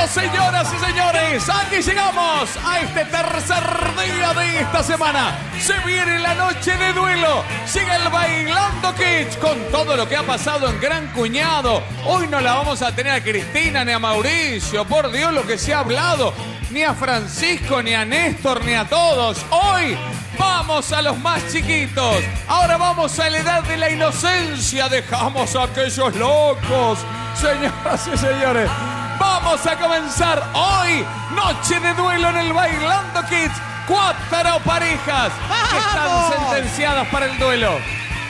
señoras y señores, aquí llegamos a este tercer día de esta semana. Se viene la noche de duelo. Llega el Bailando Kids con todo lo que ha pasado en Gran Cuñado. Hoy no la vamos a tener a Cristina ni a Mauricio. Por Dios, lo que se ha hablado. Ni a Francisco, ni a Néstor, ni a todos. Hoy vamos a los más chiquitos. Ahora vamos a la edad de la inocencia. Dejamos a aquellos locos. Señoras y señores, vamos a comenzar hoy. Noche de duelo en el Bailando Kids. 4 parejas que están sentenciadas para el duelo.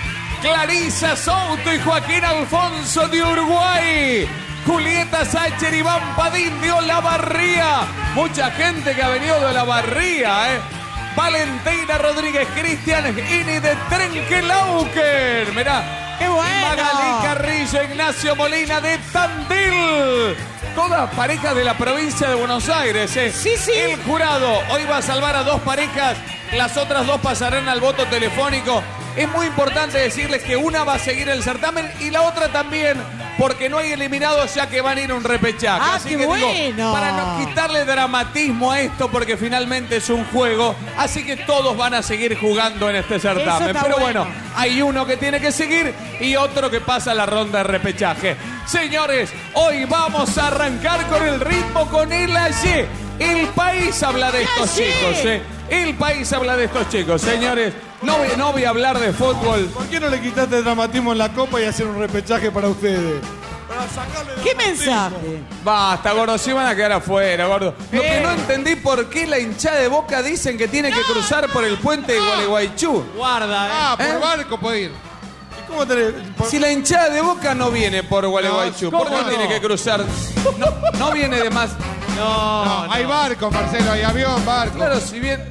Clarisa Souto y Joaquín Alfonso de Uruguay. Julieta Sacher y Iván Padín de Olavarría. Mucha gente que ha venido de Olavarría, Valentina Rodríguez, Cristian Ini de Trenquelauquen. Mirá. ¡Qué bueno! Magalí Carrillo, Ignacio Molina de Tandil. Todas parejas de la provincia de Buenos Aires, Sí, sí. El jurado hoy va a salvar a 2 parejas. Las otras 2 pasarán al voto telefónico. Es muy importante decirles que una va a seguir el certamen y la otra también, porque no hay eliminados ya que van a ir a un repechaje. ¡Ah, así qué que bueno! digo, para no quitarle dramatismo a esto, porque finalmente es un juego, así que todos van a seguir jugando en este certamen. Eso está Pero bueno. bueno, hay uno que tiene que seguir y otro que pasa a la ronda de repechaje. Señores, hoy vamos a arrancar con el ritmo, con el ayer. El país habla de estos chicos, El país habla de estos chicos, señores. No voy a hablar de fútbol. ¿Por qué no le quitaste el dramatismo en la copa y hacer un repechaje para ustedes? ¿Qué mensaje? Basta, gordo, si van a quedar afuera, gordo. Lo que no entendí por qué la hinchada de Boca dicen que tiene que cruzar por el puente de Gualeguaychú. Guarda, por barco puede ir. ¿Y cómo te Si la hinchada de Boca no viene por Gualeguaychú, ¿por qué ¿cómo no? tiene que cruzar? No viene de más. No, hay barco, Marcelo, hay avión, barco. Claro, si bien...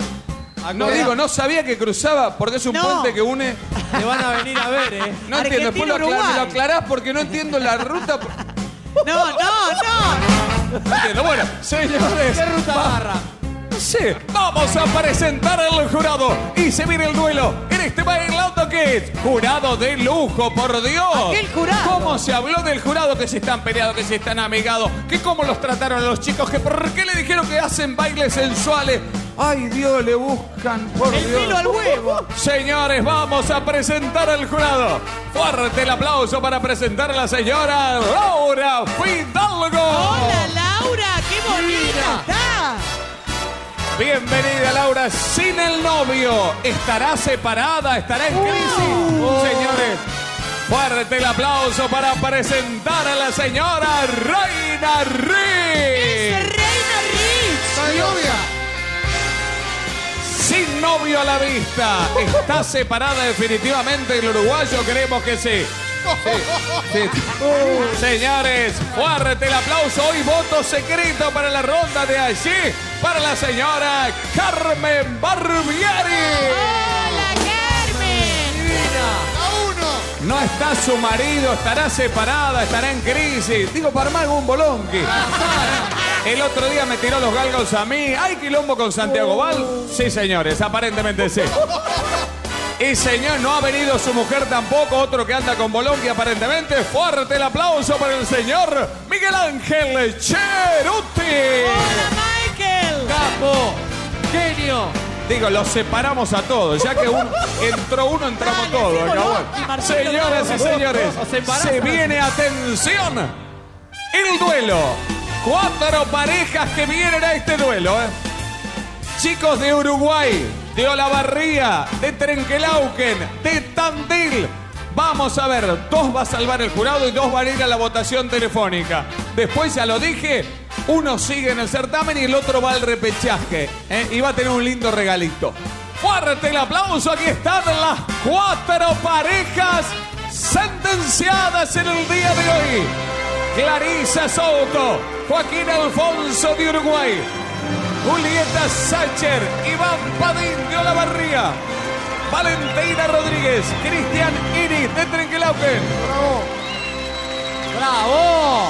no sabía que cruzaba porque es un No. puente que une... te van a venir a ver, No entiendo, después me lo Argentina-Uruguay. aclarás porque no entiendo la ruta. No. No entiendo. Bueno, señores. ¿Qué ruta agarra? Sí, vamos a presentar al jurado y se viene el duelo en este Bailando Kids. Jurado de lujo, por Dios. Aquel jurado. ¿Cómo se habló del jurado? Que si están peleados, que si están amigados, que cómo los trataron a los chicos, que por qué le dijeron que hacen bailes sensuales. Ay, Dios, le buscan, por El Dios. pelo al huevo. Señores, vamos a presentar al jurado. Fuerte el aplauso para presentar a la señora Laura Fidalgo. Hola, Laura. ¡Qué bonita está! Bienvenida, Laura, sin el novio. ¿Estará separada? ¿Estará en crisis? Señores, fuerte el aplauso para presentar a la señora Reina Rich. Reina Rich. novia? Sin novio a la vista. ¿Está separada definitivamente el uruguayo? Creemos que sí. Sí. Señores, fuerte el aplauso. Hoy voto secreto para la ronda de allí, para la señora Carmen Barbieri. ¡Hola, Carmen! No está su marido, estará separada, estará en crisis. Digo, para armar algún bolonqui. El otro día me tiró los galgos a mí. ¿Hay quilombo con Santiago Val? Sí, señores, aparentemente sí. Y señor, no ha venido su mujer tampoco, otro que anda con bolonqui aparentemente. Fuerte el aplauso para el señor Miguel Ángel Cheruti. ¡Hola, Michael! Capo, genio. Digo, los separamos a todos, ya que entró uno, entramos Dale, todos. hacémoslo. Cabrón. Y Marcelo Señoras y también. señores, Se embarazan. se viene, atención, el duelo. 4 parejas que vienen a este duelo. Chicos de Uruguay, de Olavarría, de Trenquelauquen, de Tandil. Vamos a ver, 2 va a salvar el jurado y 2 van a ir a la votación telefónica. Después, ya lo dije, uno sigue en el certamen y el otro va al repechaje. Y va a tener un lindo regalito. Fuerte el aplauso, aquí están las 4 parejas sentenciadas en el día de hoy. Clarisa Souto, Joaquín Alfonso de Uruguay, Julieta Sacher, Iván Padín de Olavarría, Valentina Rodríguez, Cristian Ini de Trenquelauquen. ¡Bravo!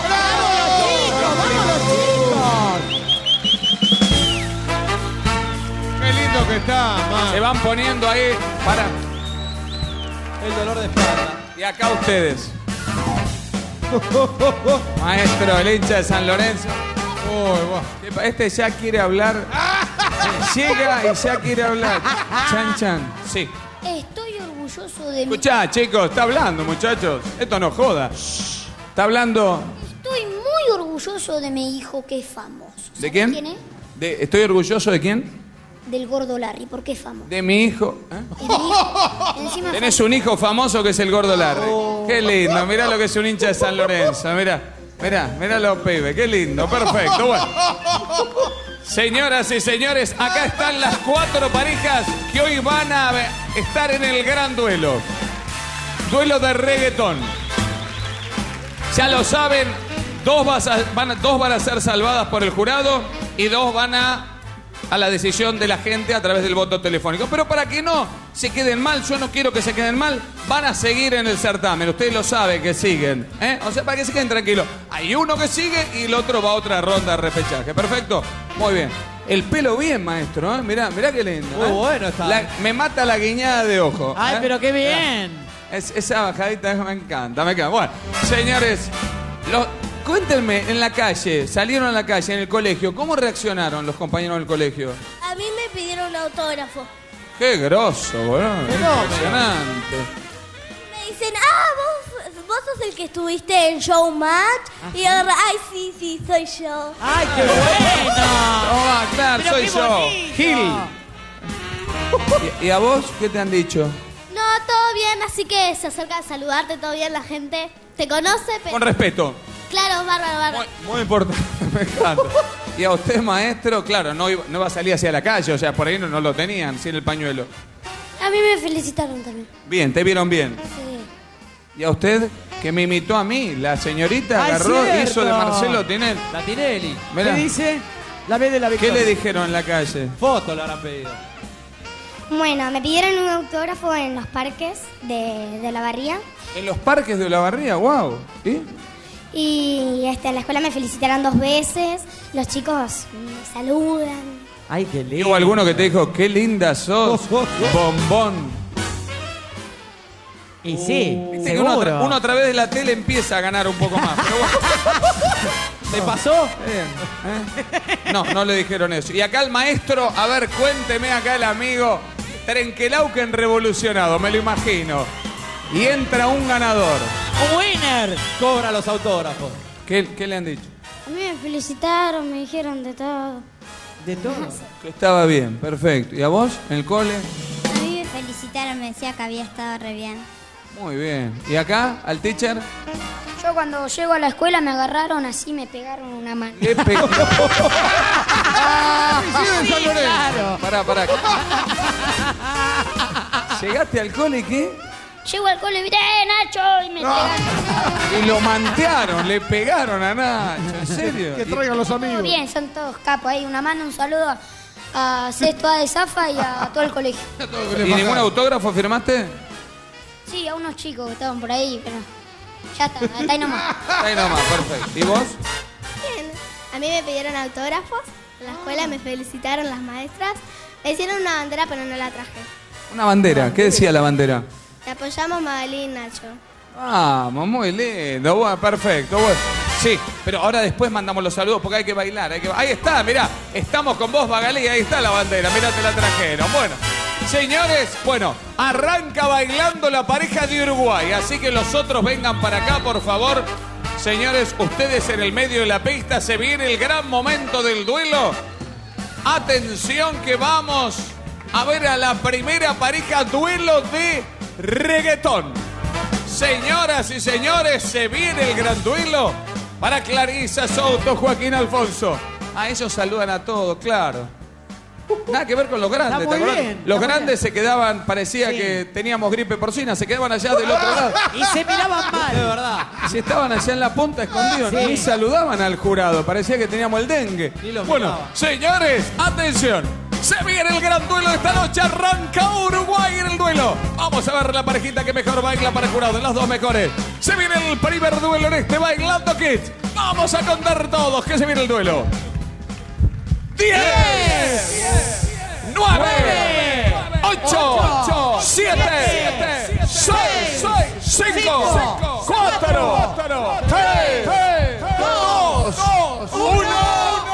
Qué lindo que está, man. Se van poniendo ahí para... El dolor de espalda. Y acá ustedes. Maestro, el hincha de San Lorenzo. Este ya quiere hablar. Llega y ya quiere hablar. Chan, chan. Sí. Estoy orgulloso de mi... Escuchá, chicos, está hablando, muchachos. Esto no joda. Está hablando. Estoy muy orgulloso de mi hijo que es famoso. ¿De ¿Sabes quién? ¿Quién es? ¿Estoy orgulloso de quién? Del gordo Larry, porque es famoso. De mi hijo. ¿Eh? Es mi hijo. Encima Tenés un hijo famoso que es el gordo Larry. Qué lindo, mirá lo que es un hincha de San Lorenzo. Mirá los pibes, qué lindo, perfecto. Bueno. Señoras y señores, acá están las 4 parejas que hoy van a estar en el gran duelo. Duelo de reggaetón. Ya lo saben, dos van a ser salvadas por el jurado y 2 van a la decisión de la gente a través del voto telefónico. Pero para que no se queden mal, yo no quiero que se queden mal, van a seguir en el certamen. Ustedes lo saben que siguen, ¿eh? O sea, para que se queden tranquilos. Hay uno que sigue y el otro va a otra ronda de repechaje. Perfecto, muy bien. El pelo bien, maestro, ¿eh? Mirá qué lindo. Muy bueno está. Me mata la guiñada de ojo. Ay, pero qué bien. Esa bajadita me encanta. Bueno, señores, cuéntenme, en la calle, salieron a la calle, en el colegio, ¿cómo reaccionaron los compañeros del colegio? A mí me pidieron un autógrafo. Qué grosso, boludo. Impresionante. Me dicen, vos sos el que estuviste en Showmatch. Y yo, ay, sí, soy yo. Ay, qué bueno. Claro, Pero soy qué yo. bonito. Gil. ¿Y a vos qué te han dicho? No, todo bien, así que se acerca a saludarte, todo bien, la gente te conoce, pero... Con respeto. Claro, bárbaro. Muy importante, me encanta. Y a usted, maestro, claro, no iba a salir hacia la calle, o sea, por ahí no lo tenían, sin el pañuelo. A mí me felicitaron también. Bien, te vieron bien. Sí. ¿Y a usted, que me imitó a mí? La señorita Ay, agarró, cierto. hizo de Marcelo Tinelli. La Tinelli. Mirá. ¿Qué dice? La vez de la ¿Qué victoria. le dijeron en la calle? Foto le habrán pedido. Bueno, me pidieron un autógrafo en los parques de la Barría. En los parques de Olavarría, wow. ¿Y? Y en la escuela me felicitaron 2 veces. Los chicos me saludan. Ay, qué lindo. ¿Hubo alguno que te dijo, qué linda sos, bombón? Y sí, Viste que uno seguro. a través de la tele empieza a ganar un poco más. Pero bueno. ¿Te pasó? Bien, ¿eh? No le dijeron eso. Y acá el maestro, a ver, cuénteme acá el amigo, Trenquelauquen revolucionado, me lo imagino. Y entra un ganador. ¡Winner! Cobra los autógrafos. ¿Qué le han dicho? A mí me felicitaron, me dijeron de todo. De todo. Que estaba bien, perfecto. ¿Y a vos, en el cole? A mí me felicitaron, me decía que había estado re bien. Muy bien. ¿Y acá, al teacher? Yo cuando llego a la escuela me agarraron así, me pegaron una mano. ¿Qué pegó? Sí, claro. Pará. ¿Llegaste al cole y qué? Llego al cole, ¿viste? Nacho! Y me pegaron. Y lo mantearon, le pegaron a Nacho. ¿En serio? Que traigan los Todo amigos. bien, son todos capos. Ahí una mano, un saludo a Sexto A de Zafa y a todo el colegio. ¿Y ningún autógrafo firmaste? Sí, a unos chicos que estaban por ahí, pero ya está, hasta ahí nomás. Ahí nomás, perfecto. ¿Y vos? Bien. A mí me pidieron autógrafos en la escuela, me felicitaron las maestras. Me hicieron una bandera, pero no la traje. Una bandera. ¿Qué decía la bandera? Te apoyamos, Magalí y Nacho. Vamos, muy lindo. Bueno, perfecto. Bueno. Sí, pero ahora después mandamos los saludos porque hay que bailar. Ahí está, mirá. Estamos con vos, Magalí. Ahí está la bandera. Mirá, te la trajeron. Bueno, señores, arranca bailando la pareja de Uruguay. Así que los otros vengan para acá, por favor. Señores, ustedes en el medio de la pista. Se viene el gran momento del duelo. Atención que vamos a ver a la primera pareja, duelo de reggaetón. Señoras y señores, se viene el gran duelo para Clarisa Souto, Joaquín Alfonso. A ellos saludan a todos, claro. Nada que ver con los grandes. Está muy ¿te acordás? bien, Los está muy grandes se quedaban, parecía Sí. que teníamos gripe porcina, se quedaban allá del otro lado. Y se miraban mal. De verdad. Si estaban allá en la punta escondidos, Sí. ni saludaban al jurado, parecía que teníamos el dengue. Ni los Bueno, miraban. señores, atención. Se viene el gran duelo de esta noche. Arranca Uruguay en el duelo. Vamos a ver la parejita que mejor baila para el jurado. Las 2 mejores. Se viene el primer duelo en este Bailando Kids. Vamos a contar todos que se viene el duelo. 10, 9, 8, 7, 6, 5, 4, 3, 2, 1.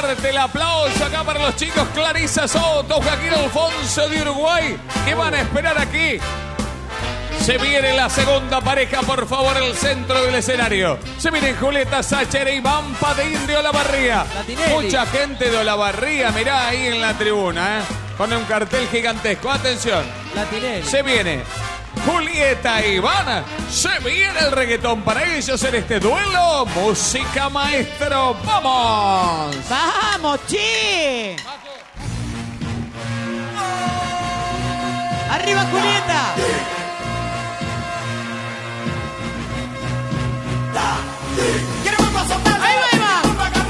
Fuerte el aplauso acá para los chicos Clarisa Soto, Joaquín Alfonso de Uruguay, que van a esperar aquí. Se viene la segunda pareja, por favor, el centro del escenario. Se vienen Julieta Sacher y Iván Padín de Olavarría. Mucha gente de Olavarría, mirá ahí en la tribuna, con un cartel gigantesco. Atención. Se viene Julieta e Iván. Se viene el reggaetón para ellos en este duelo. Música, maestro. ¡Vamos! ¡Vamos, che! ¡Arriba, Julieta! ¡Ahí va, Iván!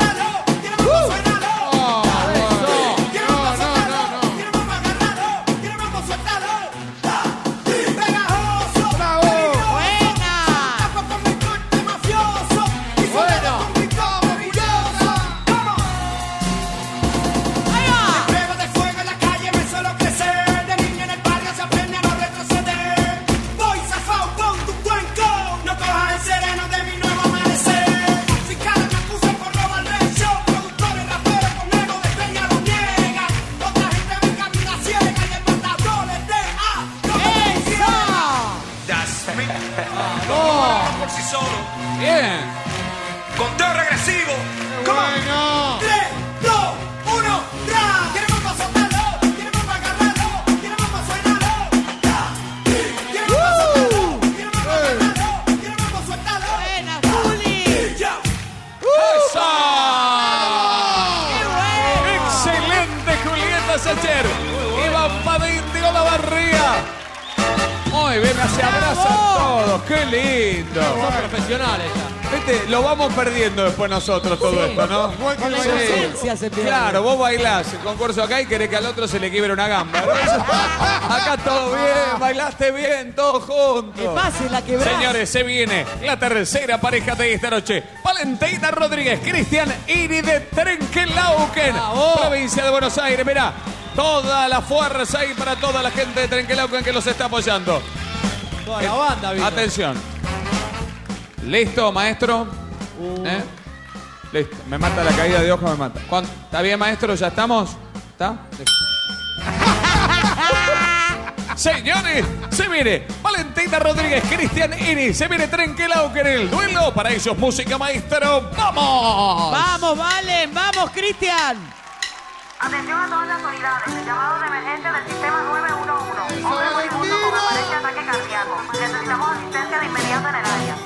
Bien. Conteo regresivo. Bueno. 3, 2, 1, ¡ra! Queremos para soltarlo, queremos para agarrarlo, queremos para suenarlo. Queremos para soltarlo, queremos para agarrarlo, queremos para sueltarlo. ¡Buena, Juli! ¡Eso! ¡Excelente, Julieta Sacher! Iván Padín de Olavarría. Muy bien, se abrazan todos. ¡Qué lindo! Son profesionales ya. Viste, lo vamos perdiendo después nosotros todo esto, ¿no? Con la inocencia se pierde. Claro, vos bailás el concurso acá y querés que al otro se le quiebre una gamba. Acá todo bien, bailaste bien, todos juntos. ¡Qué fácil la quebrada! Señores, se viene la tercera pareja de esta noche. Valentina Rodríguez, Cristian Iri de Trenquelauquen, provincia de Buenos Aires. Mirá, toda la fuerza ahí para toda la gente de Trenquelauquen que los está apoyando. Toda la banda, vino. Atención. ¿Listo, maestro? Listo. Me mata la caída de hoja, me mata. ¿Está bien, maestro? ¿Ya estamos? ¿Está? Señores, se viene Valentina Rodríguez, Cristian Iri. Se viene Trenquelauquen en el duelo. Para ellos, música, maestro. ¡Vamos! ¡Vamos, Valen! ¡Vamos, Cristian! Atención a todas las unidades. El llamado de emergencia del sistema 911. Hombre moribundo con aparente ataque cardíaco. Necesitamos asistencia de inmediato en el área.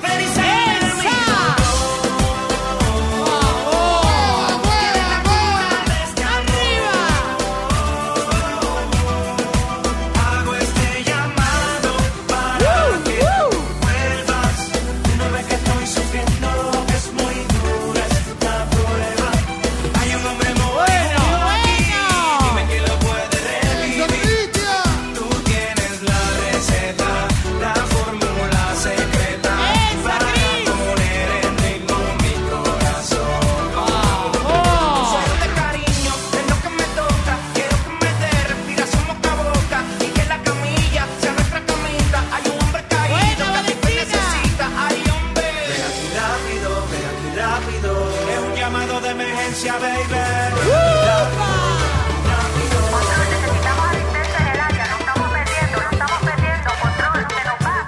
Hago este llamado para que tú vuelvas. No ves que estoy sufriendo, que es muy dura esta prueba. Hay un hombre moreno aquí, dime que lo puede revivir. Tú tienes la receta, la fórmula secreta para poner en ritmo mi corazón. Soy de cariño, es lo que me toca. Quiero que me dé respiración boca a boca y que la camilla sea nuestra camita. Hay un hombre caído que a ti te necesita. Hay hombre. Ven aquí rápido. Es un llamado de emergencia, baby. Control, necesitamos asistencia en el área. Lo estamos perdiendo. Control, se nos va.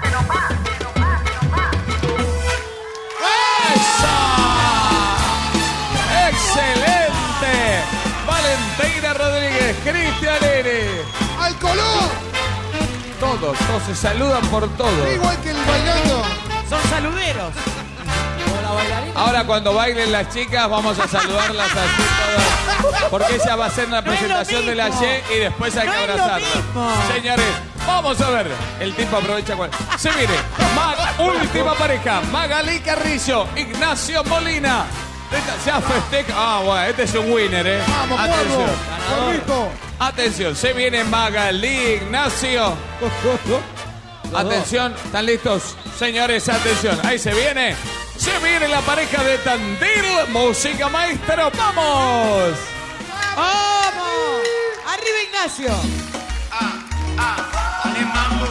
¡Esa! ¡Excelente! Valentina Rodríguez, Cristian Iri. ¡Al color! Todos se saludan por todo. Igual que el bailando. Son saluderos. Ahora cuando bailen las chicas vamos a saludarlas así todas. Porque ella va a hacer la No es lo presentación de la mismo. Y y después hay No que es lo abrazarla. mismo. Señores, vamos a ver. El tipo aprovecha cual. Se viene. Última pareja. Magalí Carrillo, Ignacio Molina. Ya festeja. Ah, bueno, este es un winner, Vamos, Atención. Corrito. Atención, se viene Magalí, Ignacio. Atención, ¿están listos? Señores, atención, ahí se viene. Se viene la pareja de Tandil. Música, maestro, ¡vamos! ¡Vamos! ¡Arriba, Ignacio! Dale mambo.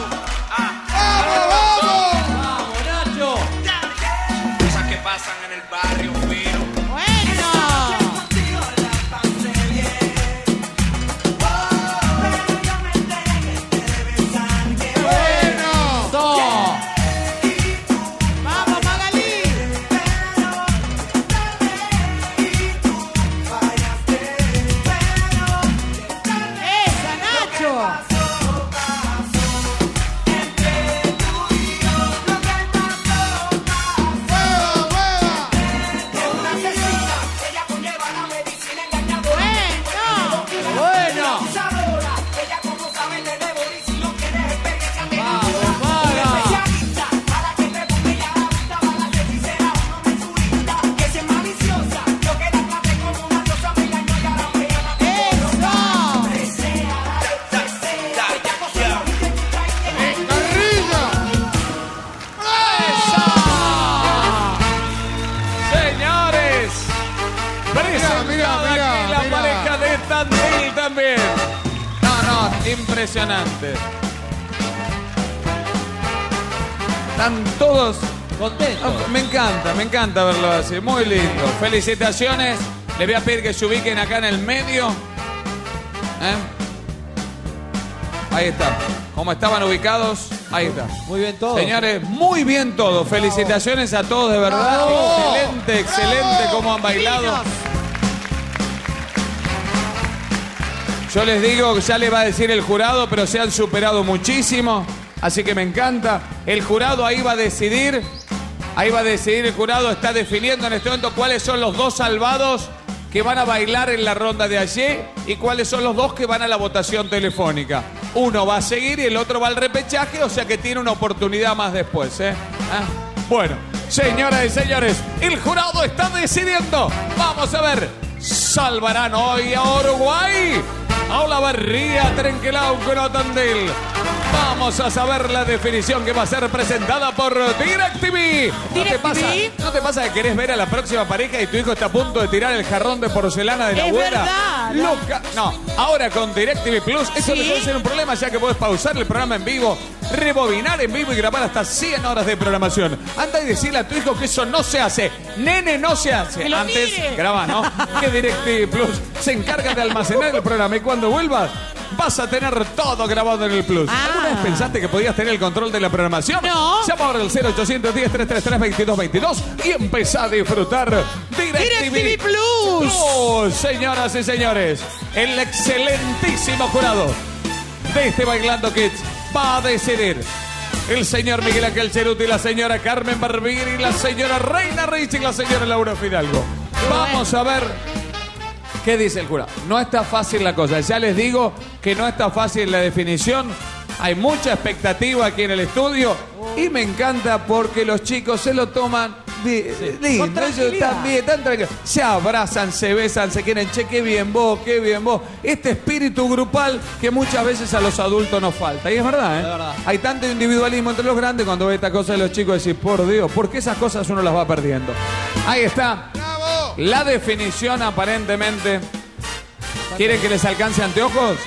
¡Vamos, Nacho! Cosas que pasan en el barrio, pero ¡Bueno! Impresionante. Están todos Contento. Me encanta verlo así. Muy lindo. Felicitaciones. Les voy a pedir que se ubiquen acá en el medio. Ahí está. Como estaban ubicados, ahí está. Muy bien todo. Señores, muy bien todo. Felicitaciones a todos, de verdad. Excelente cómo han bailado. Yo les digo, ya les va a decir el jurado, pero se han superado muchísimo. Así que me encanta. El jurado ahí va a decidir. Ahí va a decidir el jurado. Está definiendo en este momento cuáles son los dos salvados que van a bailar en la ronda de ayer y cuáles son los dos que van a la votación telefónica. Uno va a seguir y el otro va al repechaje, o sea que tiene una oportunidad más después, Bueno, señoras y señores, el jurado está decidiendo. Vamos a ver, ¿salvarán hoy a Uruguay? A Olavarría, Trenquelauco, Tandil. Vamos a saber la definición que va a ser presentada por DirecTV. ¿No te pasa que querés ver a la próxima pareja y tu hijo está a punto de tirar el jarrón de porcelana de la abuela? Verdad, Loca. No, ahora con DirecTV Plus, eso ¿Sí? te puede ser un problema, ya que podés pausar el programa en vivo, rebobinar en vivo y grabar hasta 100 horas de programación. Anda y decirle a tu hijo que eso no se hace. Nene, no se hace. Que lo Antes, mire. graba, ¿no? Que DirecTV Plus se encarga de almacenar el programa y cuando vuelvas vas a tener todo grabado en el Plus. ¿Alguna vez pensaste que podías tener el control de la programación? No. Llama ahora al 0810-333-2222 y empezá a disfrutar DirecTV Plus. Señoras y señores, el excelentísimo jurado de este Bailando Kids va a decidir. El señor Miguel Ángel Cheruti, la señora Carmen Barbieri, la señora Reina Rich y la señora Laura Fidalgo. Vamos a ver qué dice el jurado. No está fácil la cosa. Ya les digo que no está fácil la definición. Hay mucha expectativa aquí en el estudio y me encanta porque los chicos se lo toman lindo. Ellos también están tranquilos. Se abrazan, se besan, se quieren. Che, qué bien vos, qué bien vos. Este espíritu grupal que muchas veces a los adultos nos falta. Y es verdad, Es verdad. Hay tanto individualismo entre los grandes cuando ve esta cosa de los chicos decís, por Dios, ¿por qué esas cosas uno las va perdiendo? Ahí está. La definición aparentemente. ¿Quieren que les alcance anteojos?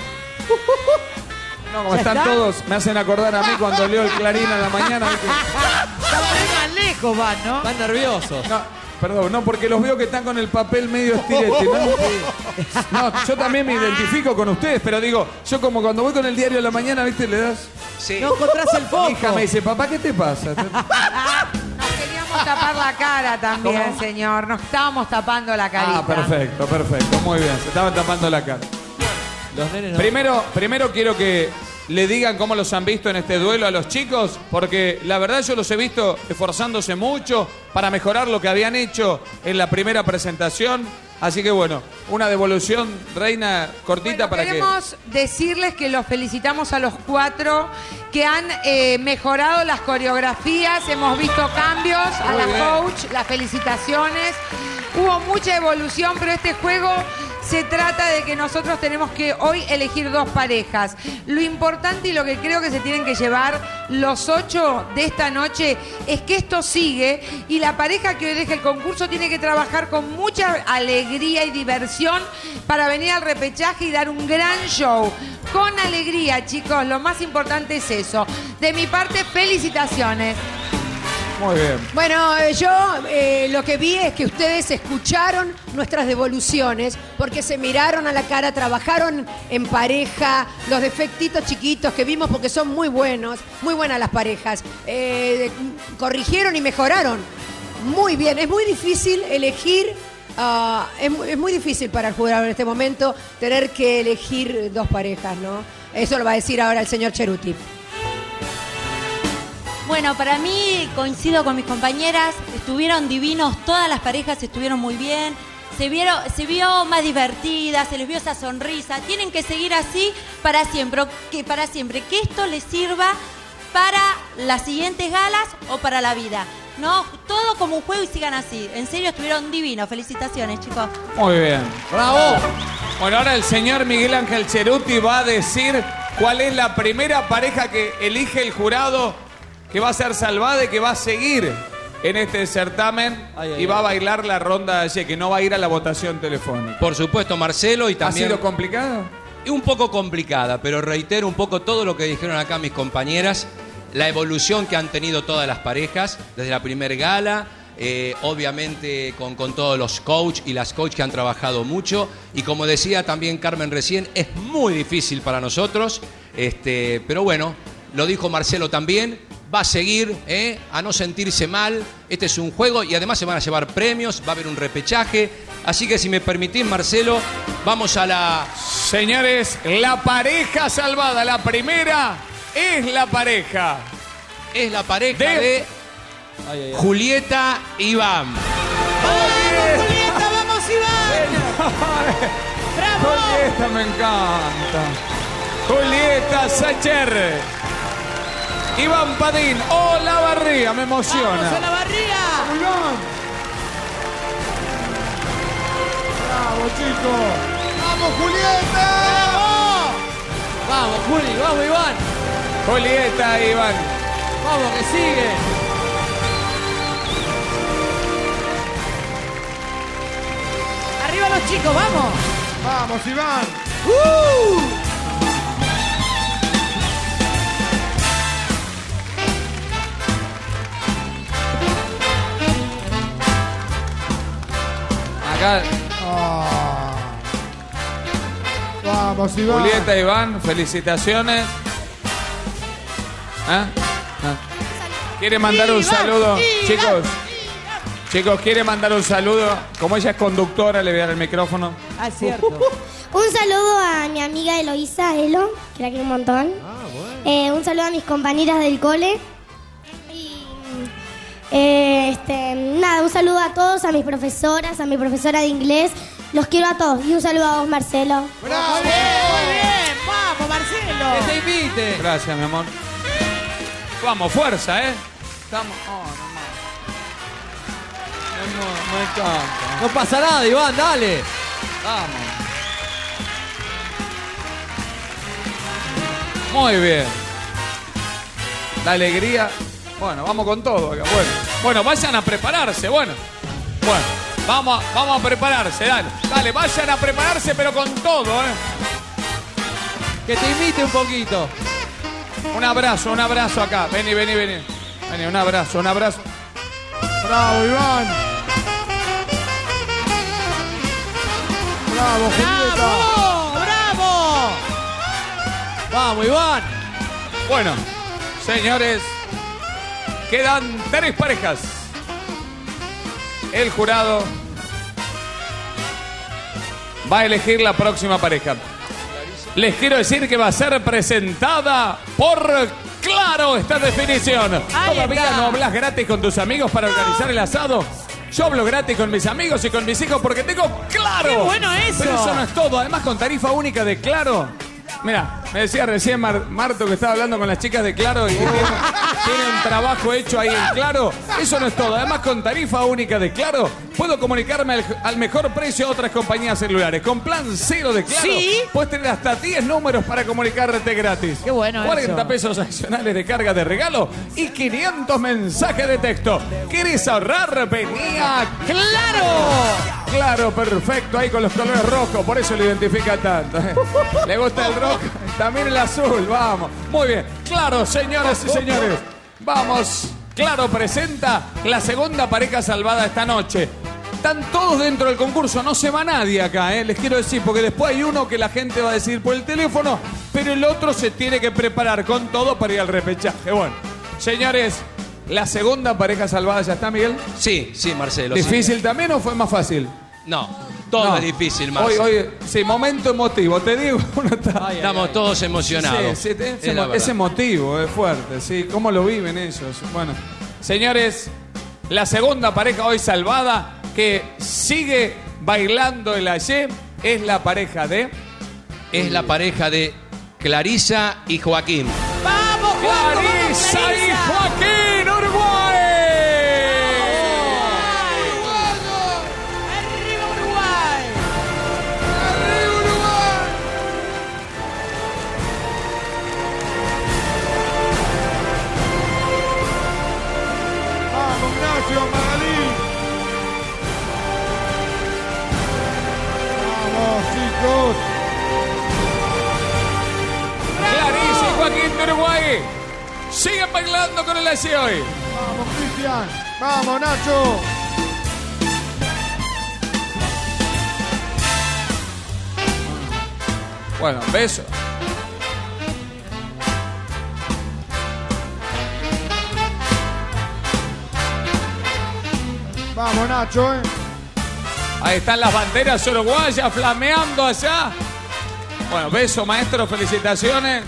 No, como están todos, me hacen acordar a mí cuando leo el Clarín a la mañana. Cada vez más lejos van, ¿no? Están nerviosos. No, perdón, no, porque los veo que están con el papel medio estirete, ¿no? No, yo también me identifico con ustedes, pero digo, yo como cuando voy con el diario a la mañana, ¿viste? Le das. No encontrás el foco. Mi hija me dice, papá, ¿qué te pasa? Nos queríamos tapar la cara también, ¿Cómo? señor. Nos estábamos tapando la carita. Ah, perfecto, muy bien. Se estaban tapando la cara. Los nenes no. Primero quiero que le digan cómo los han visto en este duelo a los chicos, porque la verdad yo los he visto esforzándose mucho para mejorar lo que habían hecho en la primera presentación. Así que bueno, una devolución, Reina, cortita para que... Queremos decirles que los felicitamos a los 4 que han mejorado las coreografías, hemos visto cambios, a Muy la bien. coach, las felicitaciones. Hubo mucha evolución, pero este juego se trata de que nosotros tenemos que hoy elegir 2 parejas. Lo importante y lo que creo que se tienen que llevar los 8 de esta noche es que esto sigue y la pareja que hoy deje el concurso tiene que trabajar con mucha alegría y diversión para venir al repechaje y dar un gran show. Con alegría, chicos, lo más importante es eso. De mi parte, felicitaciones. Muy bien. Bueno, yo lo que vi es que ustedes escucharon nuestras devoluciones porque se miraron a la cara, trabajaron en pareja, los defectitos chiquitos que vimos porque son muy buenos, muy buenas las parejas. Corrigieron y mejoraron. Muy bien, es muy difícil elegir, es muy difícil para el jugador en este momento tener que elegir 2 parejas, ¿no? Eso lo va a decir ahora el señor Cheruti. Bueno, para mí, coincido con mis compañeras, estuvieron divinos, todas las parejas estuvieron muy bien, se vio más divertida, se les vio esa sonrisa, tienen que seguir así para siempre, que esto les sirva para las siguientes galas o para la vida, ¿no? Todo como un juego y sigan así, en serio estuvieron divinos, felicitaciones chicos. Muy bien. ¡Bravo! Bueno, ahora el señor Miguel Ángel Cheruti va a decir cuál es la primera pareja que elige el jurado que va a ser salvada y que va a seguir en este certamen y va a bailar la ronda de ayer, que no va a ir a la votación telefónica. Por supuesto, Marcelo, y ¿Ha también... sido complicado? un poco complicada, pero reitero un poco todo lo que dijeron acá mis compañeras, la evolución que han tenido todas las parejas desde la primer gala, obviamente con todos los coach y las coach que han trabajado mucho, y como decía también Carmen recién, es muy difícil para nosotros, pero bueno, lo dijo Marcelo también, va a seguir a no sentirse mal, este es un juego y además se van a llevar premios, va a haber un repechaje, así que si me permitís, Marcelo, vamos a la... Señores, la pareja salvada, la primera es la pareja. Es la pareja de Julieta Iván. ¡Vamos, Julieta! ¡Vamos, Iván! ¡Bravo! Julieta me encanta. Julieta Sacher. Iván Padín. ¡Oh, la barriga! Me emociona. ¡Vamos a la barriga! ¡Bravo, chicos! ¡Vamos, Julieta! ¡Vamos! Vamos, Juli, vamos, Iván. Julieta, Iván. Vamos, que sigue. ¡Arriba los chicos, vamos! ¡Vamos, Iván! Acá, ¡Vamos, Iván! Julieta, Iván, felicitaciones. ¿Quiere mandar un saludo? Chicos, chicos, ¿quiere mandar un saludo? Como ella es conductora, le voy a dar el micrófono. Ah, cierto. Un saludo a mi amiga Eloísa, Elo, que la quiero un montón. Un saludo a mis compañeras del cole. Y nada, un saludo a todos, a mis profesoras, a mi profesora de inglés. Los quiero a todos. Y un saludo a vos, Marcelo. ¡Bravo! Muy bien. Vamos, Marcelo. Que te invite. Gracias, mi amor. Vamos, fuerza, ¿eh? Estamos... Me encanta. No pasa nada, Iván, dale. Vamos. Muy bien. La alegría. Bueno, vamos con todo acá. Bueno, vayan a prepararse. Bueno, vamos a prepararse. Dale, vayan a prepararse, pero con todo, ¿eh? Que te invite un poquito. Un abrazo acá. Vení. Vení, un abrazo. ¡Bravo, Iván! ¡Bravo, Julieta! ¡Bravo! Vamos, Iván. Bueno, señores, quedan 3 parejas. El jurado va a elegir la próxima pareja. Les quiero decir que va a ser presentada por Claro esta definición. Ahí ¿Todavía está. no hablas gratis con tus amigos para organizar el asado? Yo hablo gratis con mis amigos y con mis hijos porque tengo Claro. ¡Qué bueno eso! Pero eso no es todo. Además, con tarifa única de Claro. Mira, me decía recién Marto que estaba hablando con las chicas de Claro y que tiene un trabajo hecho ahí en Claro. Eso no es todo. Además, con tarifa única de Claro, puedo comunicarme al mejor precio a otras compañías celulares. Con plan 0 de Claro, ¿Sí? puedes tener hasta 10 números para comunicarte gratis. Qué bueno 40 eso. pesos adicionales de carga de regalo y 500 mensajes de texto. ¿Querés ahorrar? Venía Claro. Claro, perfecto. Ahí con los colores rojos, por eso lo identifica tanto. ¿Le gusta el rojo? También el azul, vamos. Muy bien. Claro, señoras y señores. Vamos. Claro presenta la segunda pareja salvada esta noche. Están todos dentro del concurso, no se va nadie acá, les quiero decir, porque después hay uno que la gente va a decir por el teléfono, pero el otro se tiene que preparar con todo para ir al repechaje. Bueno, señores, ¿la segunda pareja salvada ya está, Miguel? Sí, Marcelo. ¿Difícil también o fue más fácil? No, todo No. es difícil, Marcelo. Hoy, sí, momento emotivo, te digo. Uno está... Estamos todos emocionados. Sí, Es la verdad. es emotivo, es fuerte, sí. ¿Cómo lo viven ellos? Bueno, señores, la segunda pareja hoy salvada que sigue bailando el ayer es la pareja de... Es la pareja de Clarisa y Joaquín. ¡Vamos, Juan! Clarisa y Joaquín, Uruguay. ¡Arriba, Uruguay! ¡Vamos, Ignacio, Magalí! ¡Vamos, chicos! de Uruguay. Siguen bailando con el AYE hoy. Vamos, Cristian. Vamos, Nacho. Bueno, beso. Vamos, Nacho, Ahí están las banderas uruguayas flameando allá. Bueno, beso, maestro, felicitaciones.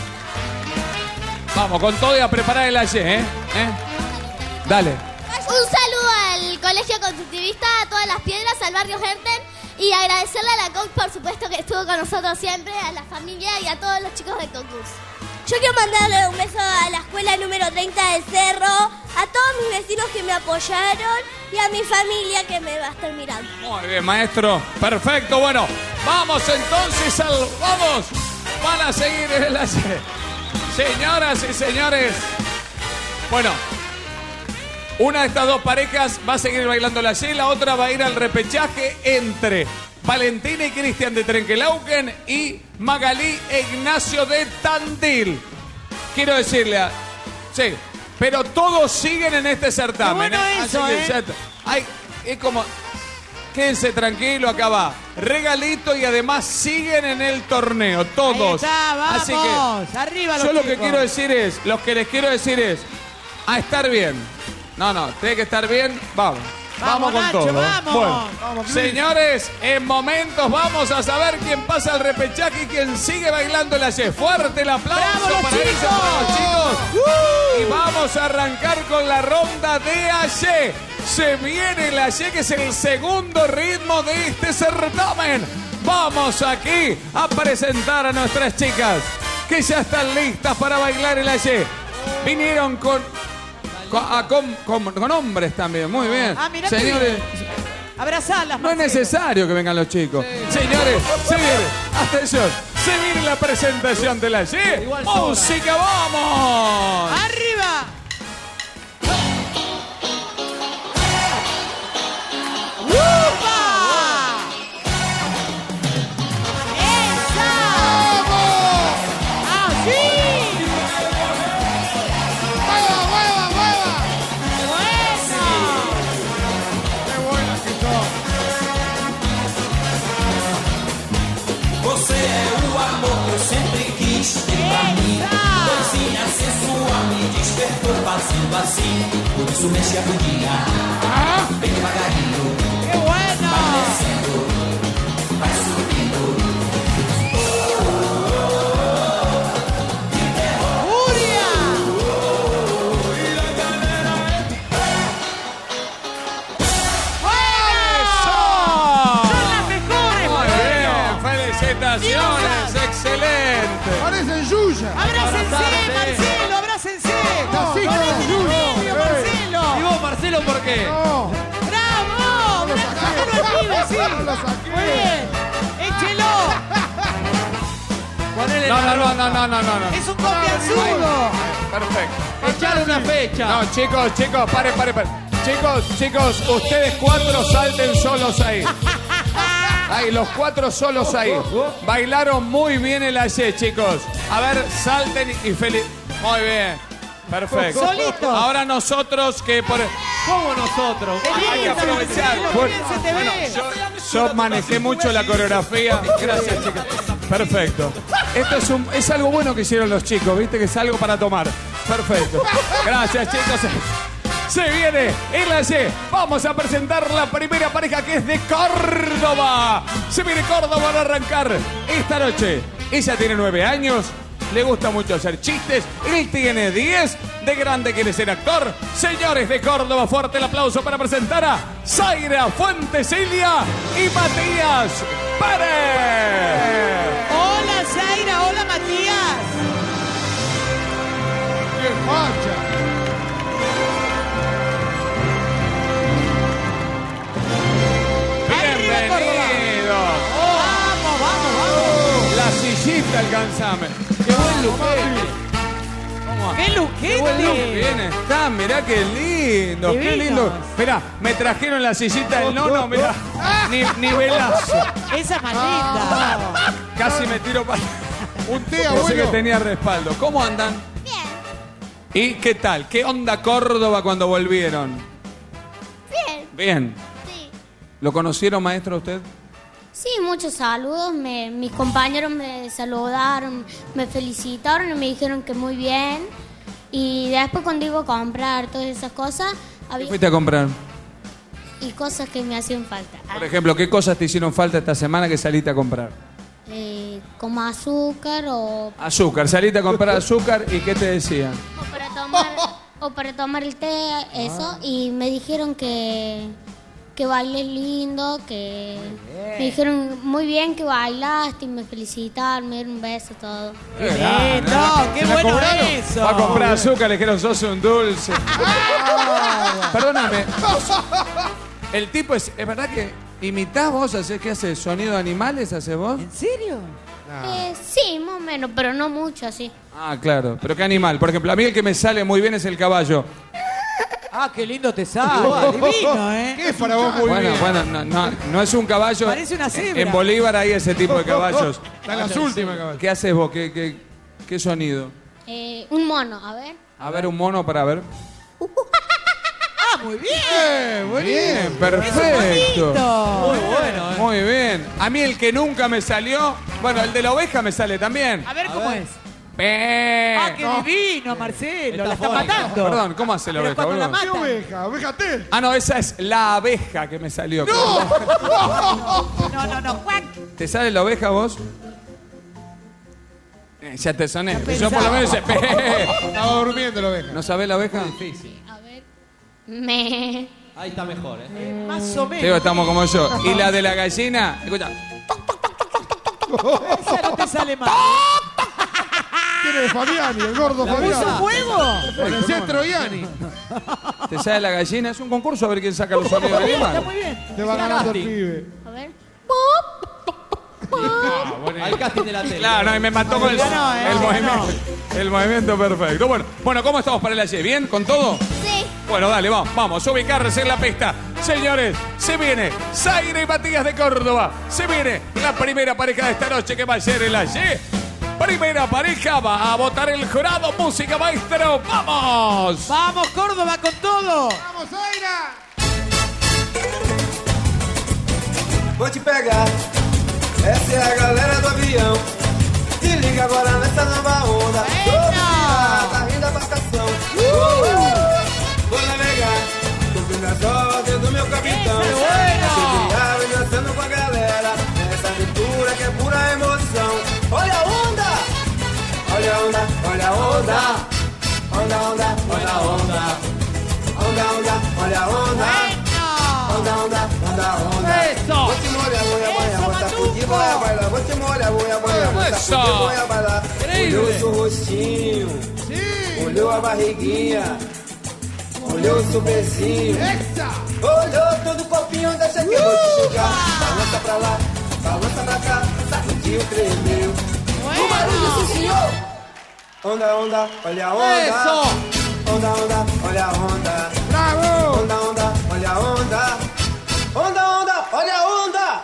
Vamos, con todo y a preparar el AYE, Dale. Un saludo al Colegio Constructivista, a todas las piedras, al barrio Herten y agradecerle a la coach, por supuesto, que estuvo con nosotros siempre, a la familia y a todos los chicos del concurso. Yo quiero mandarle un beso a la escuela número 30 del Cerro, a todos mis vecinos que me apoyaron y a mi familia que me va a estar mirando. Muy bien, maestro. Perfecto. Bueno, vamos entonces vamos. Van a seguir el AYE. Señoras y señores. Bueno, una de estas dos parejas va a seguir bailando la AYE, la otra va a ir al repechaje entre Valentina y Cristian de Trenquelauquen y Magalí e Ignacio de Tandil. Quiero decirle sí, pero todos siguen en este certamen. Qué bueno eso, es como, quédense tranquilo, acá va. Regalito y además siguen en el torneo, todos. Ahí está, vamos. Así que arriba los yo lo chicos. que quiero decir es, a estar bien. No, tiene que estar bien, vamos. Vamos con Nacho, todo. vamos. Bueno, Vamos, señores, en momentos vamos a saber quién pasa al repechaje y quién sigue bailando la AYE. Fuerte el aplauso ¡Bravo, los para ellos, chicos! para los chicos. Y vamos a arrancar con la ronda de AYE. Se viene la AYE, que es el segundo ritmo de este certamen. Vamos aquí a presentar a nuestras chicas que ya están listas para bailar el AYE. Vinieron con hombres también, muy bien. Mirá, señores, abrazalas, no es Marcelo. necesario que vengan los chicos. Señores, se viene, atención, se viene la presentación de la AYE. ¡Música, vamos! ¡Arriba! ¡Upa! ¡Esa! ¡Así! Você é o amor que eu sempre quis ter pra mim. Coisinha sensual me despertou fazendo assim. Por isso mexe a bundinha, bem devagarinho. ¡Qué bueno! Vai descendo, vai subindo. ¡Furia! ¡Son las mejores, Muy bien, Marcelo! felicitaciones, excelente. Parecen Yuya. ¡Abrácense, Marcelo! ¡Abrácense! Así con ¡Ponete la en Yuya. medio, Marcelo! ¿Y vos, Marcelo, por qué? No. ¡Bravo! ¡Sacalo al pibe, sí! No lo saqué. ¡Muy bien! ¡Échelo! Ponele No. ¡Es un confianzudo! Perfecto. Echale una fecha. No, chicos, pare. Chicos, ustedes cuatro salten solos ahí. Ahí, los cuatro solos ahí. Bailaron muy bien el AYE, chicos. A ver, salten y feliz. Muy bien. Perfecto. Solitos. Ahora nosotros que por... ¿Cómo nosotros? Hay que aprovechar. Marcelo, bien se te ve. Yo manejé mucho la coreografía. Gracias, chicos. Perfecto. Esto es algo bueno que hicieron los chicos, ¿viste? Que es algo para tomar. Perfecto. Gracias, chicos. Se viene el AYE. Vamos a presentar la primera pareja, que es de Córdoba. Se viene Córdoba para arrancar esta noche. Ella tiene 9 años. Le gusta mucho hacer chistes. Él tiene 10. De grande quiere ser actor. Señores de Córdoba, fuerte el aplauso para presentar a Zaira Fuentesilia y Matías Pérez. Hola, Zaira. Hola, Matías. ¡Qué facha! Bienvenidos. Vamos. La sillita, alcanzame. ¡Qué buen luquete! ¡Qué Qué buen look que luquete! viene. Está, mirá qué lindo, qué Divinos. lindo. Mirá, me trajeron la sillita del nono, mirá. Ni velazo. Esa es más linda. Casi me tiro para... Un té, Pensé abuelo. que tenía respaldo. ¿Cómo andan? Bien. ¿Y qué tal? ¿Qué onda Córdoba cuando volvieron? Bien. Bien. Sí. ¿Lo conocieron, maestro, usted? Sí, muchos saludos. Mis compañeros me saludaron, me felicitaron y me dijeron que muy bien. Y después cuando iba a comprar todas esas cosas, ¿Qué había fuiste a comprar? y cosas que me hacían falta. Por ejemplo, ¿qué cosas te hicieron falta esta semana que saliste a comprar? Como azúcar o Azúcar. Saliste a comprar azúcar y ¿qué te decían? para tomar el té, eso. Y me dijeron que bailé lindo, que me dijeron muy bien que bailaste y me felicitaron, me dieron un beso, todo. ¡Qué lindo! ¡Qué bueno eso! Va a comprar azúcar, le dijeron, sos un dulce. Perdóname. El tipo es verdad que imitás vos, ¿qué haces? ¿Sonido de animales haces vos? ¿En serio? Sí, más o menos, pero no mucho así. Ah, claro. ¿Pero qué animal? Por ejemplo, a mí el que me sale muy bien es el caballo. Ah, qué lindo te sale. Divino, ¿eh? ¿Qué es para vos muy bien? Bueno, no es un caballo. Parece una cebra. En Bolívar hay ese tipo de caballos. Están las últimas, caballo. ¿Qué haces vos? ¿Qué sonido? Un mono, a ver. A ver, un mono para ver. Ah, muy bien. Muy bien. Bien, perfecto. Muy bueno, ¿eh? Muy bien. A mí el que nunca me salió, bueno, el de la oveja me sale también. A ver cómo es. ¡Pe! Ah, qué divino, Marcelo. La está fónica. matando. Perdón, ¿cómo hace la Pero oveja, cuando la boludo? ¿Qué matan. oveja? ¿Oveja tel? Ah, no, esa es la abeja que me salió. No. Cuac. ¿Te sale la oveja vos? Ya te soné. Yo por lo menos sé. Estaba durmiendo la oveja. ¿No sabés la oveja? A ver. Me. Ahí está mejor, ¿eh? Más o Sí, menos. estamos como yo. ¿Y la de la gallina? Escucha. Esa no te sale mal. Tiene de Fabiani, el gordo ¿Puso Fabiani. fuego? Parecía Troiani. ¿Te sale la gallina? Es un concurso a ver quién saca los sonidos del Está animal. muy bien. Te va ganando el pibe. A ver. Al casting de la tele. Claro, no, y me mató con el movimiento. El movimiento perfecto. Bueno, ¿cómo estamos para el ayer? ¿Bien? ¿Con todo? Sí. Bueno, dale, vamos a ubicarse en la pista. Señores, se viene Zaire y Matías de Córdoba. Se viene la primera pareja de esta noche que va a ser el ayer. Primera pareja, va a votar el jurado. Música, maestro, ¡vamos! Vamos, Córdoba, con todo. ¡Vamos, Zaira! Vou te pegar, essa é a galera do avião. Se liga agora nessa nova onda. Tá rindo a embarcação. Vou navegar, cumprindo as ordens do meu capitão. Cheguei e dançando com a galera. Nessa aventura que é pura emoção. Olha a onda! Olha a onda, olha a onda. Onda, onda, olha a onda. Onda, onda, olha a onda. Onda, onda, onda, onda. Eso. Vou te molhar, vou sacudir, vou bailar. Vou te molhar, vou Eso. sacudir, vou bailar. Increíble. Olhou o seu rostinho, olhou a barriguinha, olhou o seu pezinho, olhou todo o corpinho, deixa que eu vou te jogar. Balança pra lá, balança pra cá, sacudiu, tremeu. O barulho do senhor. Onda, onda, olha a onda. Eso. Onda, onda, olha a onda. ¡Bravo! Onda, onda, olha a onda. Onda, onda, olha a onda.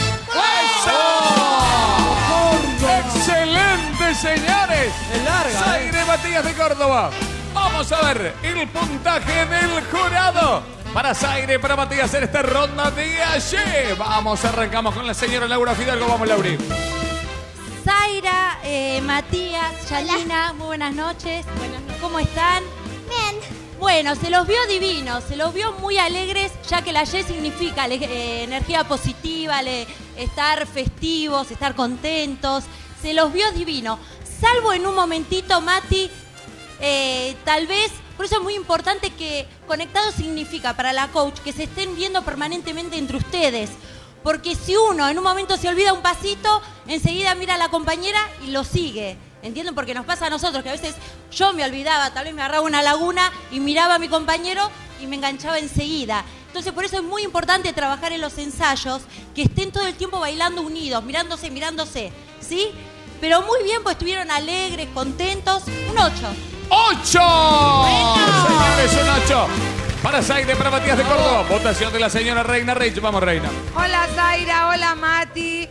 ¡Excelente, señores! Es larga. Zaire y Matías de Córdoba. Vamos a ver el puntaje del jurado. Para Zaire y para Matías en esta ronda de ayer. Vamos, arrancamos con la señora Laura Fidalgo. Vamos, Lauri. Zaira, Matías, Yalina, muy buenas noches. ¿Cómo están? Bien. Bueno, se los vio divinos, se los vio muy alegres, ya que la Y significa energía positiva, estar festivos, estar contentos. Se los vio divino. Salvo en un momentito, Mati, tal vez, por eso es muy importante que conectado significa para la coach que se estén viendo permanentemente entre ustedes. Porque si uno en un momento se olvida un pasito, enseguida mira a la compañera y lo sigue. ¿Entienden? Porque nos pasa a nosotros que a veces yo me olvidaba, tal vez me agarraba una laguna y miraba a mi compañero y me enganchaba enseguida. Entonces por eso es muy importante trabajar en los ensayos, que estén todo el tiempo bailando unidos, mirándose, ¿sí? Pero muy bien, pues estuvieron alegres, contentos. Un 8. ¡8! Señores, un 8. Para Zaire, para Matías de Córdoba. Votación de la señora Reina Reich. Vamos, Reina. Hola Zaira, hola Mati. Hola.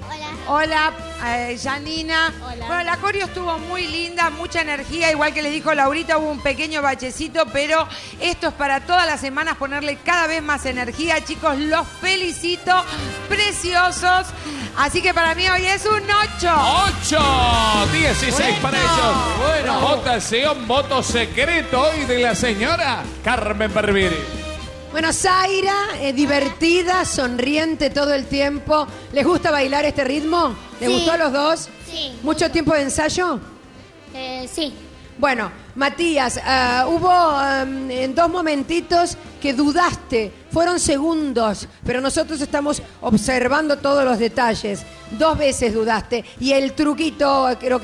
Hola, Janina. Hola. Bueno, la coreo estuvo muy linda, mucha energía, igual que le dijo Laurita, hubo un pequeño bachecito, pero esto es para todas las semanas ponerle cada vez más energía. Chicos, los felicito, preciosos. Así que para mí hoy es un 8. 8, 16 Bueno. para ellos. Bueno. Votación, voto secreto hoy de la señora Carmen Barbieri. Bueno, Zaira, divertida, sonriente todo el tiempo. ¿Les gusta bailar este ritmo? ¿Les Sí. gustó a los dos? Sí. ¿Mucho tiempo de ensayo? Sí. Bueno, Matías, hubo en 2 momentitos que dudaste, fueron segundos, pero nosotros estamos observando todos los detalles. 2 veces dudaste y el truquito, creo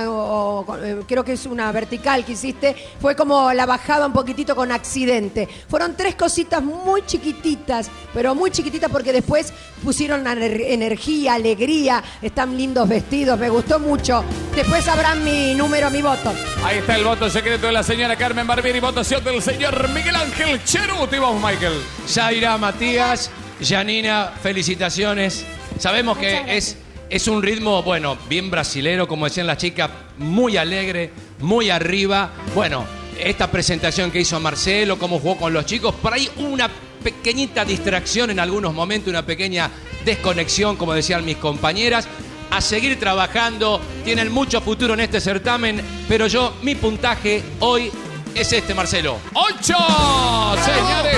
que es una vertical que hiciste, fue como la bajada un poquitito con accidente. Fueron 3 cositas muy chiquititas, pero muy chiquititas porque después pusieron energía, alegría, están lindos vestidos, me gustó mucho. Después sabrán mi número, mi voto. Ahí está el voto secreto de la señora Carmen Barbieri, votación del señor Miguel Ángel Cheruti. Vamos, Michael. Zaira, Matías, Janina, felicitaciones. Sabemos que es un ritmo, bueno, bien brasilero, como decían las chicas, muy alegre, muy arriba. Bueno, esta presentación que hizo Marcelo, cómo jugó con los chicos, por ahí una pequeñita distracción en algunos momentos, una pequeña desconexión, como decían mis compañeras. A seguir trabajando, tienen mucho futuro en este certamen, pero mi puntaje hoy es este, Marcelo. 8, señores.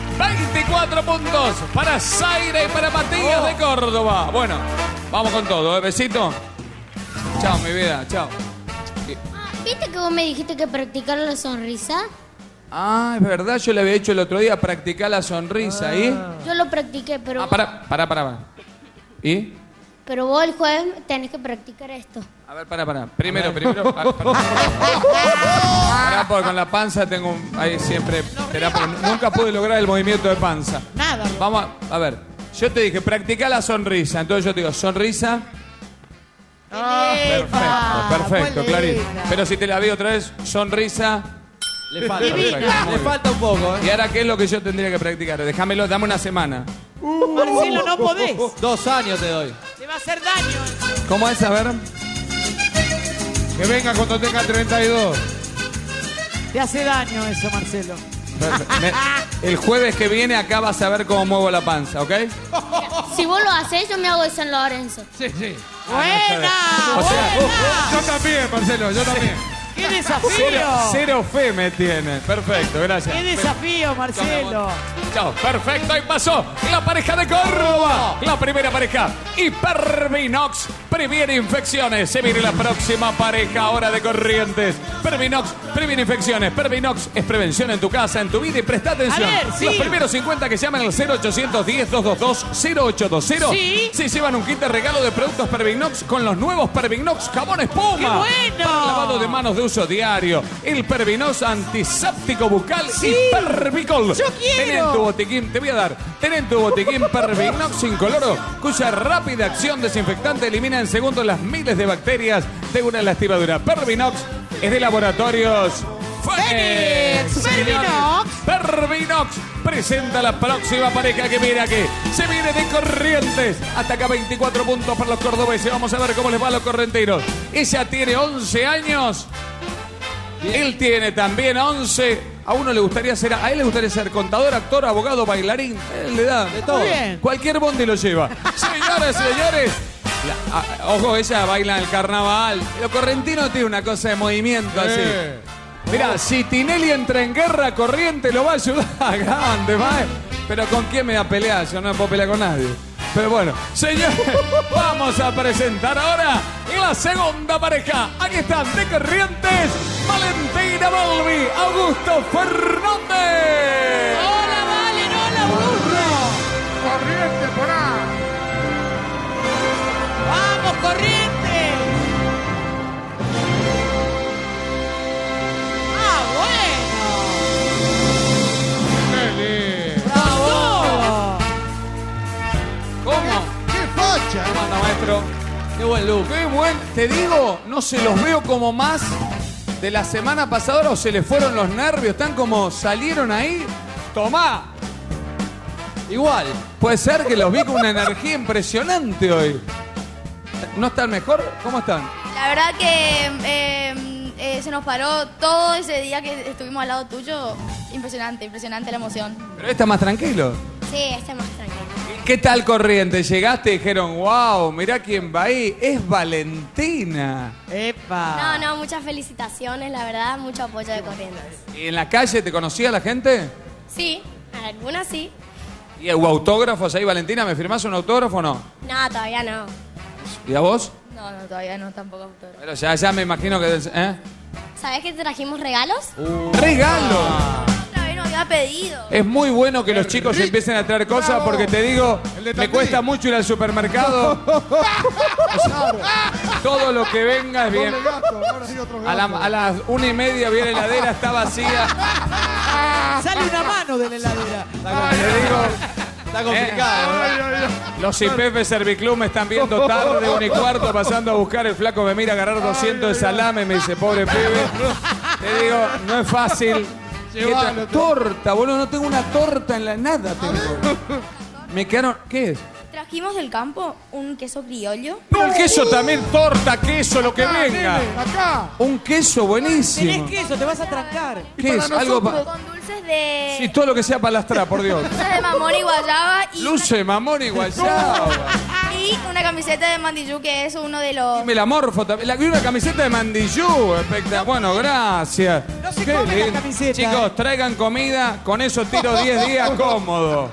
24 puntos para Zaira y para Matías de Córdoba. Bueno, vamos con todo, ¿eh? Besito. Chao, mi vida, chao. ¿Viste que vos me dijiste que practicar la sonrisa? Ah, es verdad, yo le había hecho el otro día practicar la sonrisa, ¿y? Yo lo practiqué, pero... Pará. ¿Y? Pero vos el jueves tenés que practicar esto. A ver, pará. Primero. Pará, porque con la panza tengo ahí siempre... nunca pude lograr el movimiento de panza. Nada. Vamos a ver. Yo te dije, practica la sonrisa. Entonces yo te digo, sonrisa. Perfecto, clarito. Pero si te la digo otra vez, sonrisa. Le falta. Perfecto, muy Le bien. falta un poco, ¿Y ahora qué es lo que yo tendría que practicar? Déjamelo, dame una semana. Marcelo, no podés. 2 años te doy. Te va a hacer daño. ¿Cómo es? A ver. Que venga cuando tenga 32. Te hace daño eso, Marcelo. El jueves que viene acá vas a ver cómo muevo la panza, ¿ok? Si vos lo haces, yo me hago de San Lorenzo. Sí. ¡Buena! O sea, ¡Buena! Yo también, Marcelo, yo también. ¡Qué desafío! Cero fe me tiene. Perfecto, gracias. ¡Qué desafío, Marcelo! Chao, perfecto, ahí pasó la pareja de Córdoba, la primera pareja, Hipervinox, previene infecciones. Se viene la próxima pareja ahora de Corrientes. Pervinox, previene infecciones. Pervinox es prevención en tu casa, en tu vida, y presta atención. A ver, sí. Los primeros 50 que llaman al 0810-222-0820 Sí. se llevan un kit de regalo de productos Pervinox con los nuevos Pervinox jabón espuma. ¡Qué bueno! Para lavado de manos de uso diario. El Pervinox antiséptico bucal Sí. y Pervicol. ¡Yo quiero! Ten en tu botiquín, te voy a dar. Ten en tu botiquín Pervinox incoloro, cuya rápida acción desinfectante elimina en segundos las miles de bacterias de una lastimadura. Pervinox es de laboratorios Fénix. Pervinox. Pervinox presenta la próxima pareja que viene aquí. Se viene de Corrientes. Hasta acá 24 puntos para los cordobeses. Vamos a ver cómo les va a los correntinos. Ella tiene 11 años. Él tiene también 11. A él le gustaría ser contador, actor, abogado, bailarín. Él le da de todo. Muy bien. Cualquier bondi lo lleva. Señoras y señores. Ojo, ella baila en el carnaval. Los correntinos tienen una cosa de movimiento así. Mirá, si Tinelli entra en guerra, Corriente lo va a ayudar. Grande, mae. Pero ¿con quién me va a pelear? Yo no me puedo pelear con nadie. Pero bueno, señores, vamos a presentar ahora la segunda pareja. Aquí están de Corrientes, Valentina Balbi, Augusto Fernández. ¡Hola, Valen! ¡Hola, Augusto! Corriente por ahí. ¡Vamos, Corriente! ¡Ah, bueno! ¡Bravo! ¿Cómo? ¡Qué facha! ¿Cómo anda, maestro? Qué buen look. Qué buen, te digo, no se los veo como más de la semana pasada, o se les fueron los nervios, están como salieron ahí. Tomá. Igual. Puede ser que los vi con una energía impresionante hoy. ¿No están mejor? ¿Cómo están? La verdad que se nos paró todo ese día que estuvimos al lado tuyo. Impresionante, impresionante la emoción. Pero está más tranquilo. Sí, está más tranquilo. ¿Qué tal Corrientes? Llegaste y dijeron, wow, mirá quién va ahí. Es Valentina. ¡Epa! No, muchas felicitaciones, la verdad, mucho apoyo de Corrientes. ¿Y en la calle te conocía la gente? Sí, algunas sí. ¿Y hubo autógrafos ahí, Valentina? ¿Me firmás un autógrafo o no? No, todavía no. ¿Y a vos? No, todavía no, tampoco autógrafo. Pero ya me imagino que... ¿eh? ¿Sabés que trajimos regalos? ¡Regalo! Otra vez nos había pedido. Es muy bueno que los chicos empiecen a traer cosas porque te digo, me cuesta mucho ir al supermercado. Todo lo que venga es bien. A las 1:30 viene la heladera, está vacía. Sale una mano de la heladera. Te digo, Está complicado. los IPF Serviclub me están viendo tarde, 1:15, pasando a buscar. El flaco me mira a agarrar 200 de salame, me dice, pobre pibe. Te digo, no es fácil. Torta, boludo, no tengo una torta en la nada. Me quedaron, ¿qué es? Trajimos del campo un queso criollo. Pero el queso también, torta, queso, lo que venga. Acá. Un queso buenísimo. Tenés queso, te vas a trancar. ¿Qué es? Algo Con dulces de... Sí, todo lo que sea para lastrar, por Dios. Dulces de mamón y guayaba y... Luce, mamón y guayaba. Y una camiseta de Mandillú, que es uno de los... Me la morfo también. Vi una camiseta de Mandillú. Espectacular. Bueno, gracias. No se Qué come la lindo. camiseta. Chicos, traigan comida. Con eso tiro 10 días cómodo.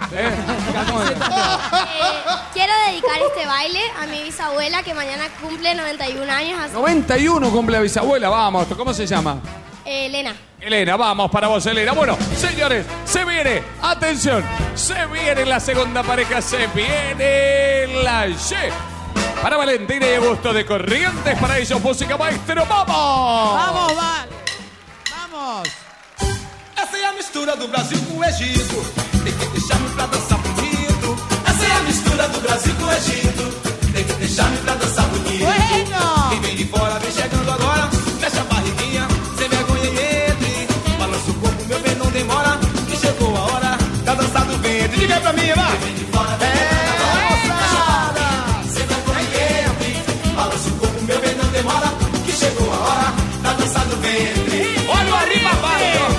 Quiero dedicar este baile a mi bisabuela, que mañana cumple 91 años. Así... 91 cumple la bisabuela. Vamos, ¿cómo se llama? Elena. Elena, vamos para vos, Elena. Bueno, señores, se viene, atención, se viene la segunda pareja, se viene la Y. Para Valentina y Augusto de Corrientes, para ellos, música maestro, ¡vamos! Vamos, vale. Vamos. Essa é a mistura do Brasil com o Egito. Tem que deixar-me pra dançar bonito. Essa é a mistura do Brasil com o Egito. Tem que deixar-me pra dançar bonito. Bueno. Quem vem de fora vem chegando agora. Fecha a barriguinha, sem vergonha e entre. Balança o corpo, meu bem, não demora. Que chegou a hora da dança do ventre. Diga aí pra mim, vai. Quem vem de fora vem chegando agora. Fecha a barriguinha, sem vergonha e entre. Balança o corpo, meu bem, não demora. Que chegou a hora da dança do ventre. Olha o Alibaba.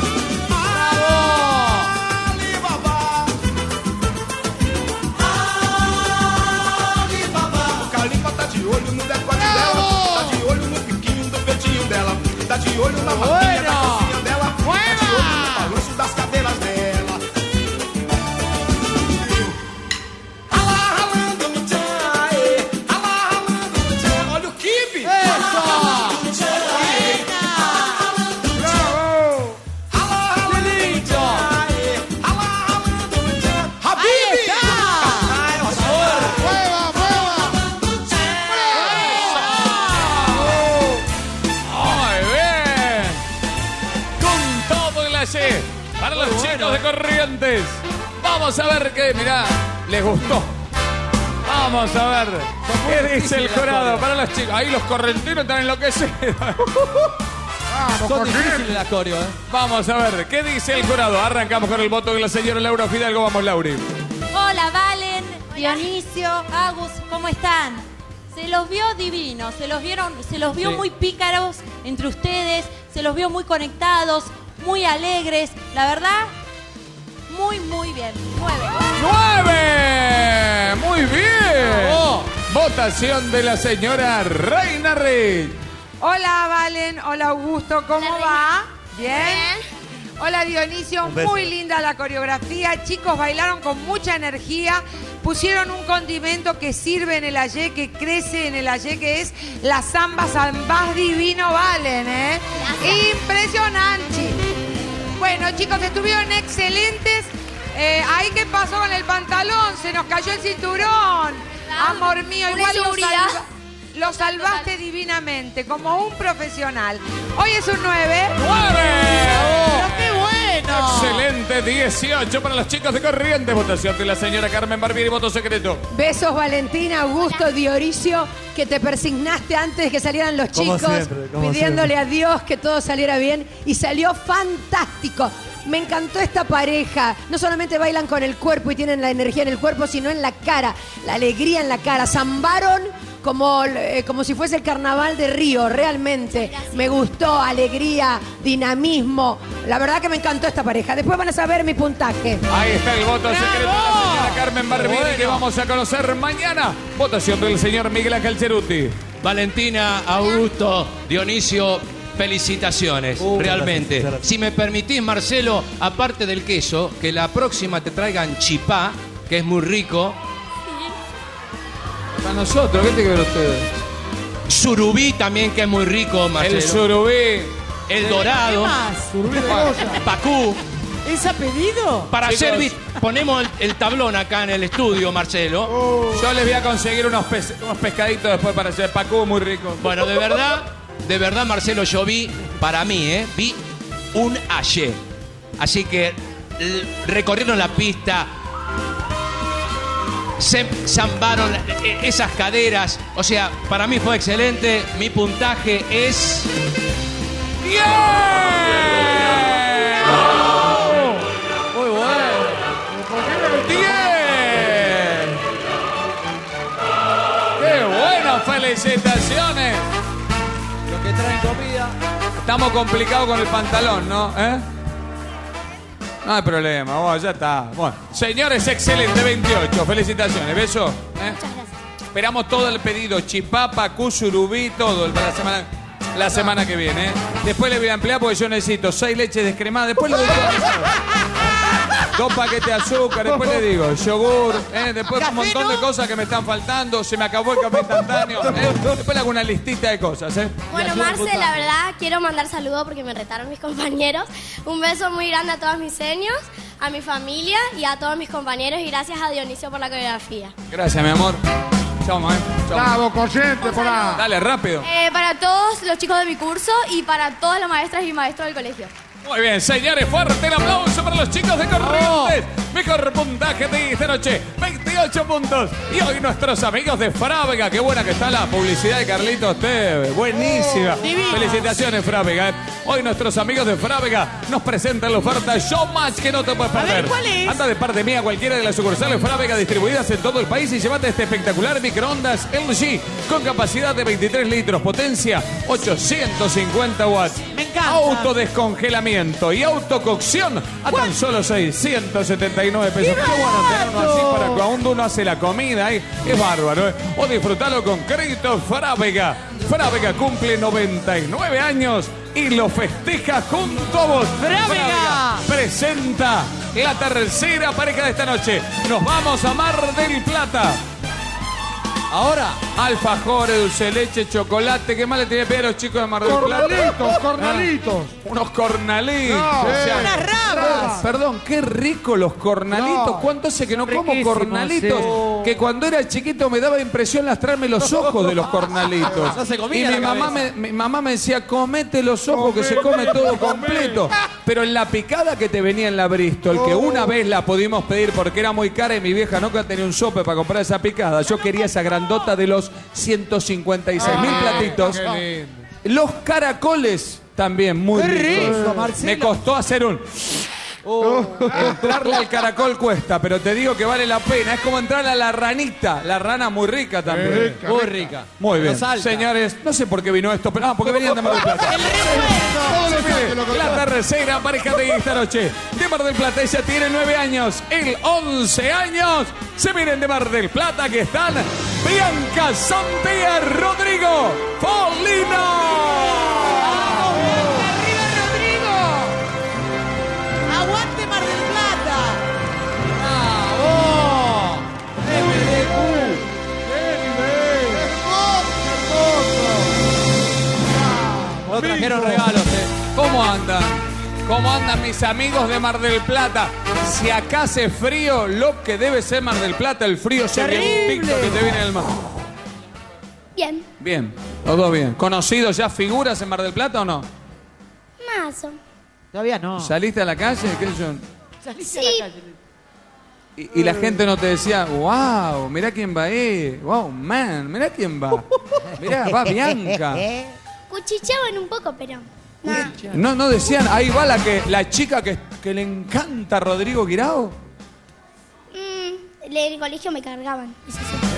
Tá de olho na maminha da calcinha dela. Tá de olho no balanço das cadelas dela. Alá, ralando no tchan, alá, ralando no tchan. Olha o kibe. Alá, ralando no tchan, alá, ralando no tchan, alá, ralando no tchan. Habibi! Para los chicos de Corrientes. Vamos a ver qué, mirá, les gustó. Vamos a ver qué dice el jurado para los chicos. Ahí los correntinos están enloquecidos. Son difíciles las coreo, Vamos a ver qué dice el jurado. Arrancamos con el voto de la señora Laura Fidalgo. Vamos, Lauri. Hola, Valen, Dionisio, Agus, ¿cómo están? Se los vio divinos, se los vio Sí. muy pícaros entre ustedes, se los vio muy conectados, muy alegres, la verdad, muy bien. 9. Muy bien. Votación de la señora Reina Rey. Hola, Valen. Hola, Augusto. ¿Cómo Hola, va? ¿Bien? Hola, Dionisio. Un beso. Muy linda la coreografía. Chicos, bailaron con mucha energía. Pusieron un condimento que sirve en el Ayé, que crece en el Ayé, que es la samba. Zambás divino, Valen, ¿eh? Impresionante. Bueno, chicos, estuvieron excelentes. Ahí, ¿qué pasó con el pantalón? Se nos cayó el cinturón. Amor mío, Una igual inseguridad. lo salvaste divinamente, como un profesional. Hoy es un 9. 9. ¡Qué bueno! Excelente. 18 para los chicos de Corrientes. Votación de la señora Carmen Barbieri. Voto secreto. Besos, Valentina, Augusto, Dionisio, que te persignaste antes de que salieran los Como chicos, siempre, como pidiéndole a Dios que todo saliera bien, y salió fantástico. Me encantó esta pareja. No solamente bailan con el cuerpo y tienen la energía en el cuerpo, sino en la cara, la alegría en la cara. Zambaron como si fuese el carnaval de Río, realmente. Me gustó, alegría, dinamismo. La verdad que me encantó esta pareja. Después van a saber mi puntaje. Ahí está el voto secreto de la señora Carmen Barbini que vamos a conocer mañana. Votación del señor Miguel Ángel Ceruti. Valentina, Augusto, Dionisio, felicitaciones, realmente. Muchas gracias. Si me permitís, Marcelo, aparte del queso, que la próxima te traigan chipá, que es muy rico. Para nosotros, ¿qué tiene que ver ustedes? Surubí también, que es muy rico, Marcelo. El surubí. El dorado. ¿Qué más? Pacú. ¿Es a pedido? Para Chicos. hacer, ponemos el tablón acá en el estudio, Marcelo. Yo les voy a conseguir unos pescaditos después para hacer pacú muy rico. Bueno, de verdad, Marcelo, yo vi, para mí, vi un ayer. Así que recorrieron la pista, se zambaron esas caderas. O sea, para mí fue excelente. Mi puntaje es... Muy bueno. 10. ¡Qué bueno! ¡Felicitaciones! Los que traen comida. Estamos complicados con el pantalón, ¿no? No hay problema, vos, ya está. Bueno, señores, excelente, 28. Felicitaciones, beso. Muchas gracias. Esperamos todo el pedido, chipá, pacú, surubí, todo para la semana que viene. Después le voy a emplear porque yo necesito 6 leches descremadas. Después le doy todo. 2 paquetes de azúcar, después le digo, yogur, después un montón de cosas que me están faltando. Se me acabó el café instantáneo. Después le hago una listita de cosas. Bueno, Marce, la verdad, quiero mandar saludos porque me retaron mis compañeros. Un beso muy grande a todos mis senios, a mi familia y a todos mis compañeros. Y gracias a Dionisio por la coreografía. Gracias, mi amor. Chao, mamá. Bravo, corriente, por ahí. Dale, rápido. Para todos los chicos de mi curso y para todas las maestras y maestros del colegio. Muy bien, señores, fuerte el aplauso para los chicos de Corrientes. Mejor puntaje de esta noche, 28 puntos. Y hoy nuestros amigos de Frávega. Qué buena que está la publicidad de Carlitos Tevez. Buenísima. Felicitaciones, Frávega. Hoy nuestros amigos de Frávega nos presentan la oferta Showmatch que no te puedes perder. A ver, ¿cuál es? Anda de parte mía a cualquiera de las sucursales Frávega distribuidas en todo el país y llévate este espectacular microondas LG con capacidad de 23 litros, potencia 850 watts. Me encanta. Autodescongelamiento y autococción a tan solo 679 pesos. Qué bueno tenerlo así para cuando uno hace la comida. Es bárbaro. O disfrutarlo con crédito Frávega. Frávega cumple 99 años y lo festeja junto a vos. ¡Frávega! Presenta la tercera pareja de esta noche. Nos vamos a Mar del Plata. Ahora, alfajores, dulce de leche, chocolate. ¿Qué más le tiene que pedir a los chicos de Mar del Plata? Cornalitos. Unos cornalitos. No, unas rabas. Perdón, qué rico los cornalitos. No. ¿Cuánto hace que no como Riquísimos, cornalitos? sí. Que cuando era chiquito me daba impresión lastrarme los ojos de los cornalitos. No se comía y la mi mamá me decía, comete los ojos que se come todo completo. Pero en la picada que te venía en la Bristol, que una vez la pudimos pedir porque era muy cara y mi vieja nunca tenía un sope para comprar esa picada. Yo quería esa grandota de los 156.000 platitos. Qué lindo. Los caracoles también muy ricos. rico, Marcelo. Me costó hacer un... Entrarle al caracol cuesta, pero te digo que vale la pena. Es como entrar a la ranita. La rana muy rica también. Rica, Muy rica. rica. Muy bien. Lo salta. Señores, no sé por qué vino esto, pero porque venían de Mar del Plata. Todos los Mire, años lo la contamos. tercera pareja de esta noche de Mar del Plata. Ella tiene 9 años, él 11 años. Se vienen de Mar del Plata que están Bianca Santia Rodrigo Paulino. ¡Arriba, Rodrigo! ¡Aguante Mar del Plata! No trajeron regalos, ¿Cómo andan? ¿Cómo andan mis amigos de Mar del Plata? Si acá hace frío, lo que debe ser Mar del Plata, el frío violentito que te viene del mar. Bien, Bien, todo bien. ¿Conocidos ya figuras en Mar del Plata o no? mazo. Todavía no. ¿Saliste a la calle? ¿Qué sé yo? Saliste Sí. a la calle. Y la gente no te decía, wow, mirá quién va ahí. Wow, man, mirá quién va. Mirá, va Bianca. Cuchicheaban un poco, pero... No. No decían, ahí va la chica que le encanta a Rodrigo Guirao. En el colegio me cargaban. Eso sí.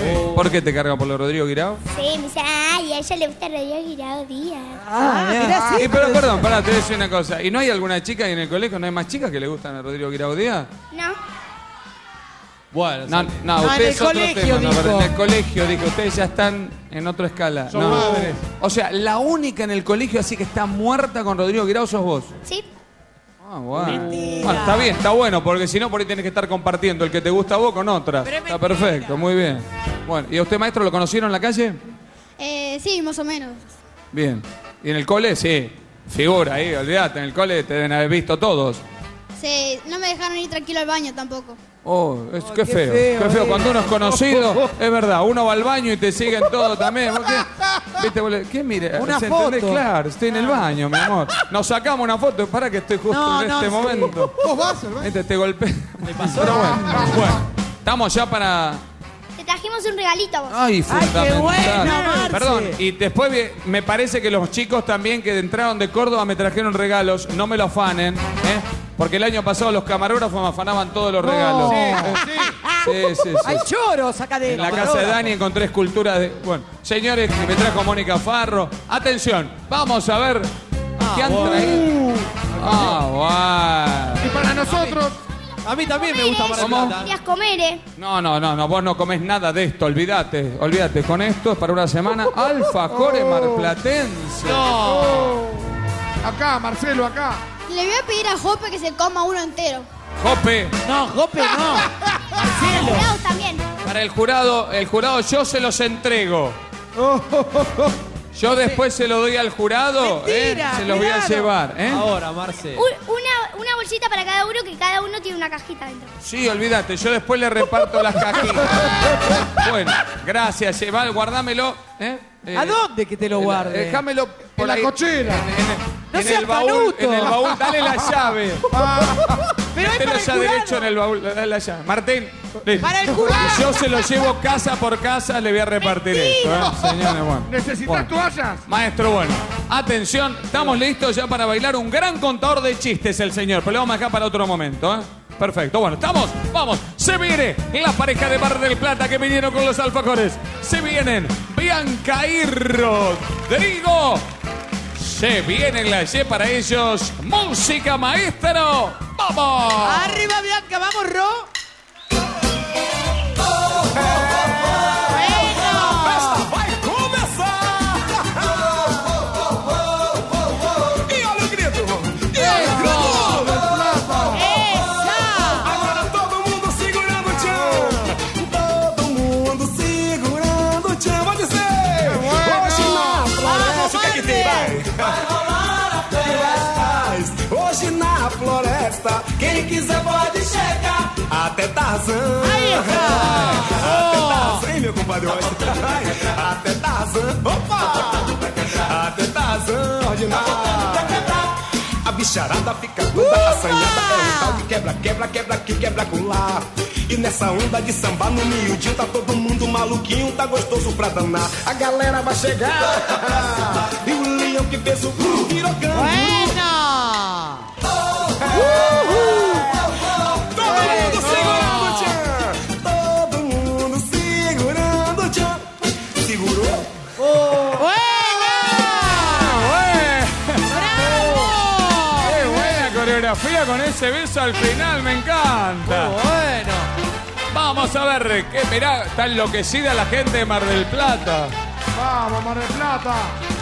¿Por qué te carga por lo Rodrigo Guirao? Sí, me dice, ay, a ella le gusta Rodrigo Guirao Díaz. Y pero perdón, pará, te voy a decir una cosa. ¿Y no hay alguna chica en el colegio, no hay más chicas que le gustan a Rodrigo Guirao Díaz? No. Bueno, No, en ustedes el otro colegio, tema. No, pero dijo. en el colegio, dijo, ustedes ya están en otra escala. Son madres. O sea, la única en el colegio así que está muerta con Rodrigo Guirao sos vos. Sí. Ah, bueno. Bueno, está bien, está bueno, porque si no, por ahí tenés que estar compartiendo el que te gusta a vos con otras. Está perfecto, muy bien. Bueno, ¿y a usted, maestro, lo conocieron en la calle? Sí, más o menos. Bien. ¿Y en el cole? Sí. Figura ahí, olvídate, en el cole te deben haber visto todos. Sí, no me dejaron ir tranquilo al baño tampoco. Oh, qué feo, qué feo. Cuando uno es conocido, es verdad, uno va al baño y te siguen todo también. ¿Por qué? ¿Viste? ¿Qué mire? Una ¿Se foto. entendés? Claro, estoy en el baño, mi amor. Nos sacamos una foto, para que estoy justo No, en no, este sí. momento. ¿Vos vas al baño? Te golpeé. Pero bueno, estamos ya para... Te trajimos un regalito a vos. Ay, fundamental. qué bueno, Marce. Perdón, y después me parece que los chicos también que entraron de Córdoba me trajeron regalos, no me lo afanen, ¿eh? Porque el año pasado los camarógrafos me afanaban todos los regalos. Sí. Hay choros acá En la casa de Dani encontré esculturas de... Bueno, señores, que me trajo Mónica Farro. Atención, vamos a ver qué han traído. Y para nosotros, A mí también me gusta Mar del ¿Cómo? Plata. Querías comer, No, vos no comés nada de esto, olvídate. Con esto es para una semana. Alfajores marplatense. acá, Marcelo, acá. Le voy a pedir a Jope que se coma uno entero. Jope, No, Jope, no. Marcelo. Cuidado también. para el jurado yo se los entrego. Yo después se lo doy al jurado, Mentira, se los voy a claro. llevar, Ahora, Marce. Una bolsita para cada uno, que cada uno tiene una cajita dentro. Sí, olvídate, yo después le reparto las cajitas. Bueno, gracias, guardámelo. ¿A dónde que te lo guarde? Déjamelo por En la ahí. cochera. No En seas el baúl, canuto. en el baúl, dale la llave. Pero es Mételo para el ya jurado. derecho en el baúl, dale la llave. Martín, Para el jurado. yo se lo llevo casa por casa, le voy a repartir esto, señores, bueno. ¿Necesitas Bueno. toallas? Maestro, bueno, atención, estamos listos ya para bailar. Un gran contador de chistes el señor, pero lo vamos a dejar para otro momento, ¿eh? Perfecto, bueno, estamos, vamos, se viene la pareja de Mar del Plata que vinieron con los alfajores. Se vienen Bianca y Rodrigo. Se vienen la Y para ellos. Música, maestro. ¡Vamos! Arriba, Bianca, vamos, Ro. Vai começar! E olha o grito! E olha o grito! Agora todo mundo segurando o tchan! Todo mundo segurando o tchan! Pode ser! Hoje na floresta, o que é que tem? Vai! Vai rolar a festa! Hoje na floresta, quem quiser pode chegar até Tarzan! Até Tarzan, meu compadre! Até Tarzan! Opa! Até Tarzan! Ordinário! A bicharada fica toda assanhada. É um tal de quebra, quebra, quebra aqui, quebra colar. E nessa onda de samba no miudinho tá todo mundo maluquinho, tá gostoso pra danar. A galera vai chegar. E o leão que fez o virou canguru. Bueno. Todo mundo segurando o tchan! Todo mundo segurando o tchan! Segurou? ¡Qué buena coreografía con ese beso al final! ¡Me encanta! Bueno. Vamos a ver, que mirá, está enloquecida la gente de Mar del Plata. Vamos, Mar del Plata.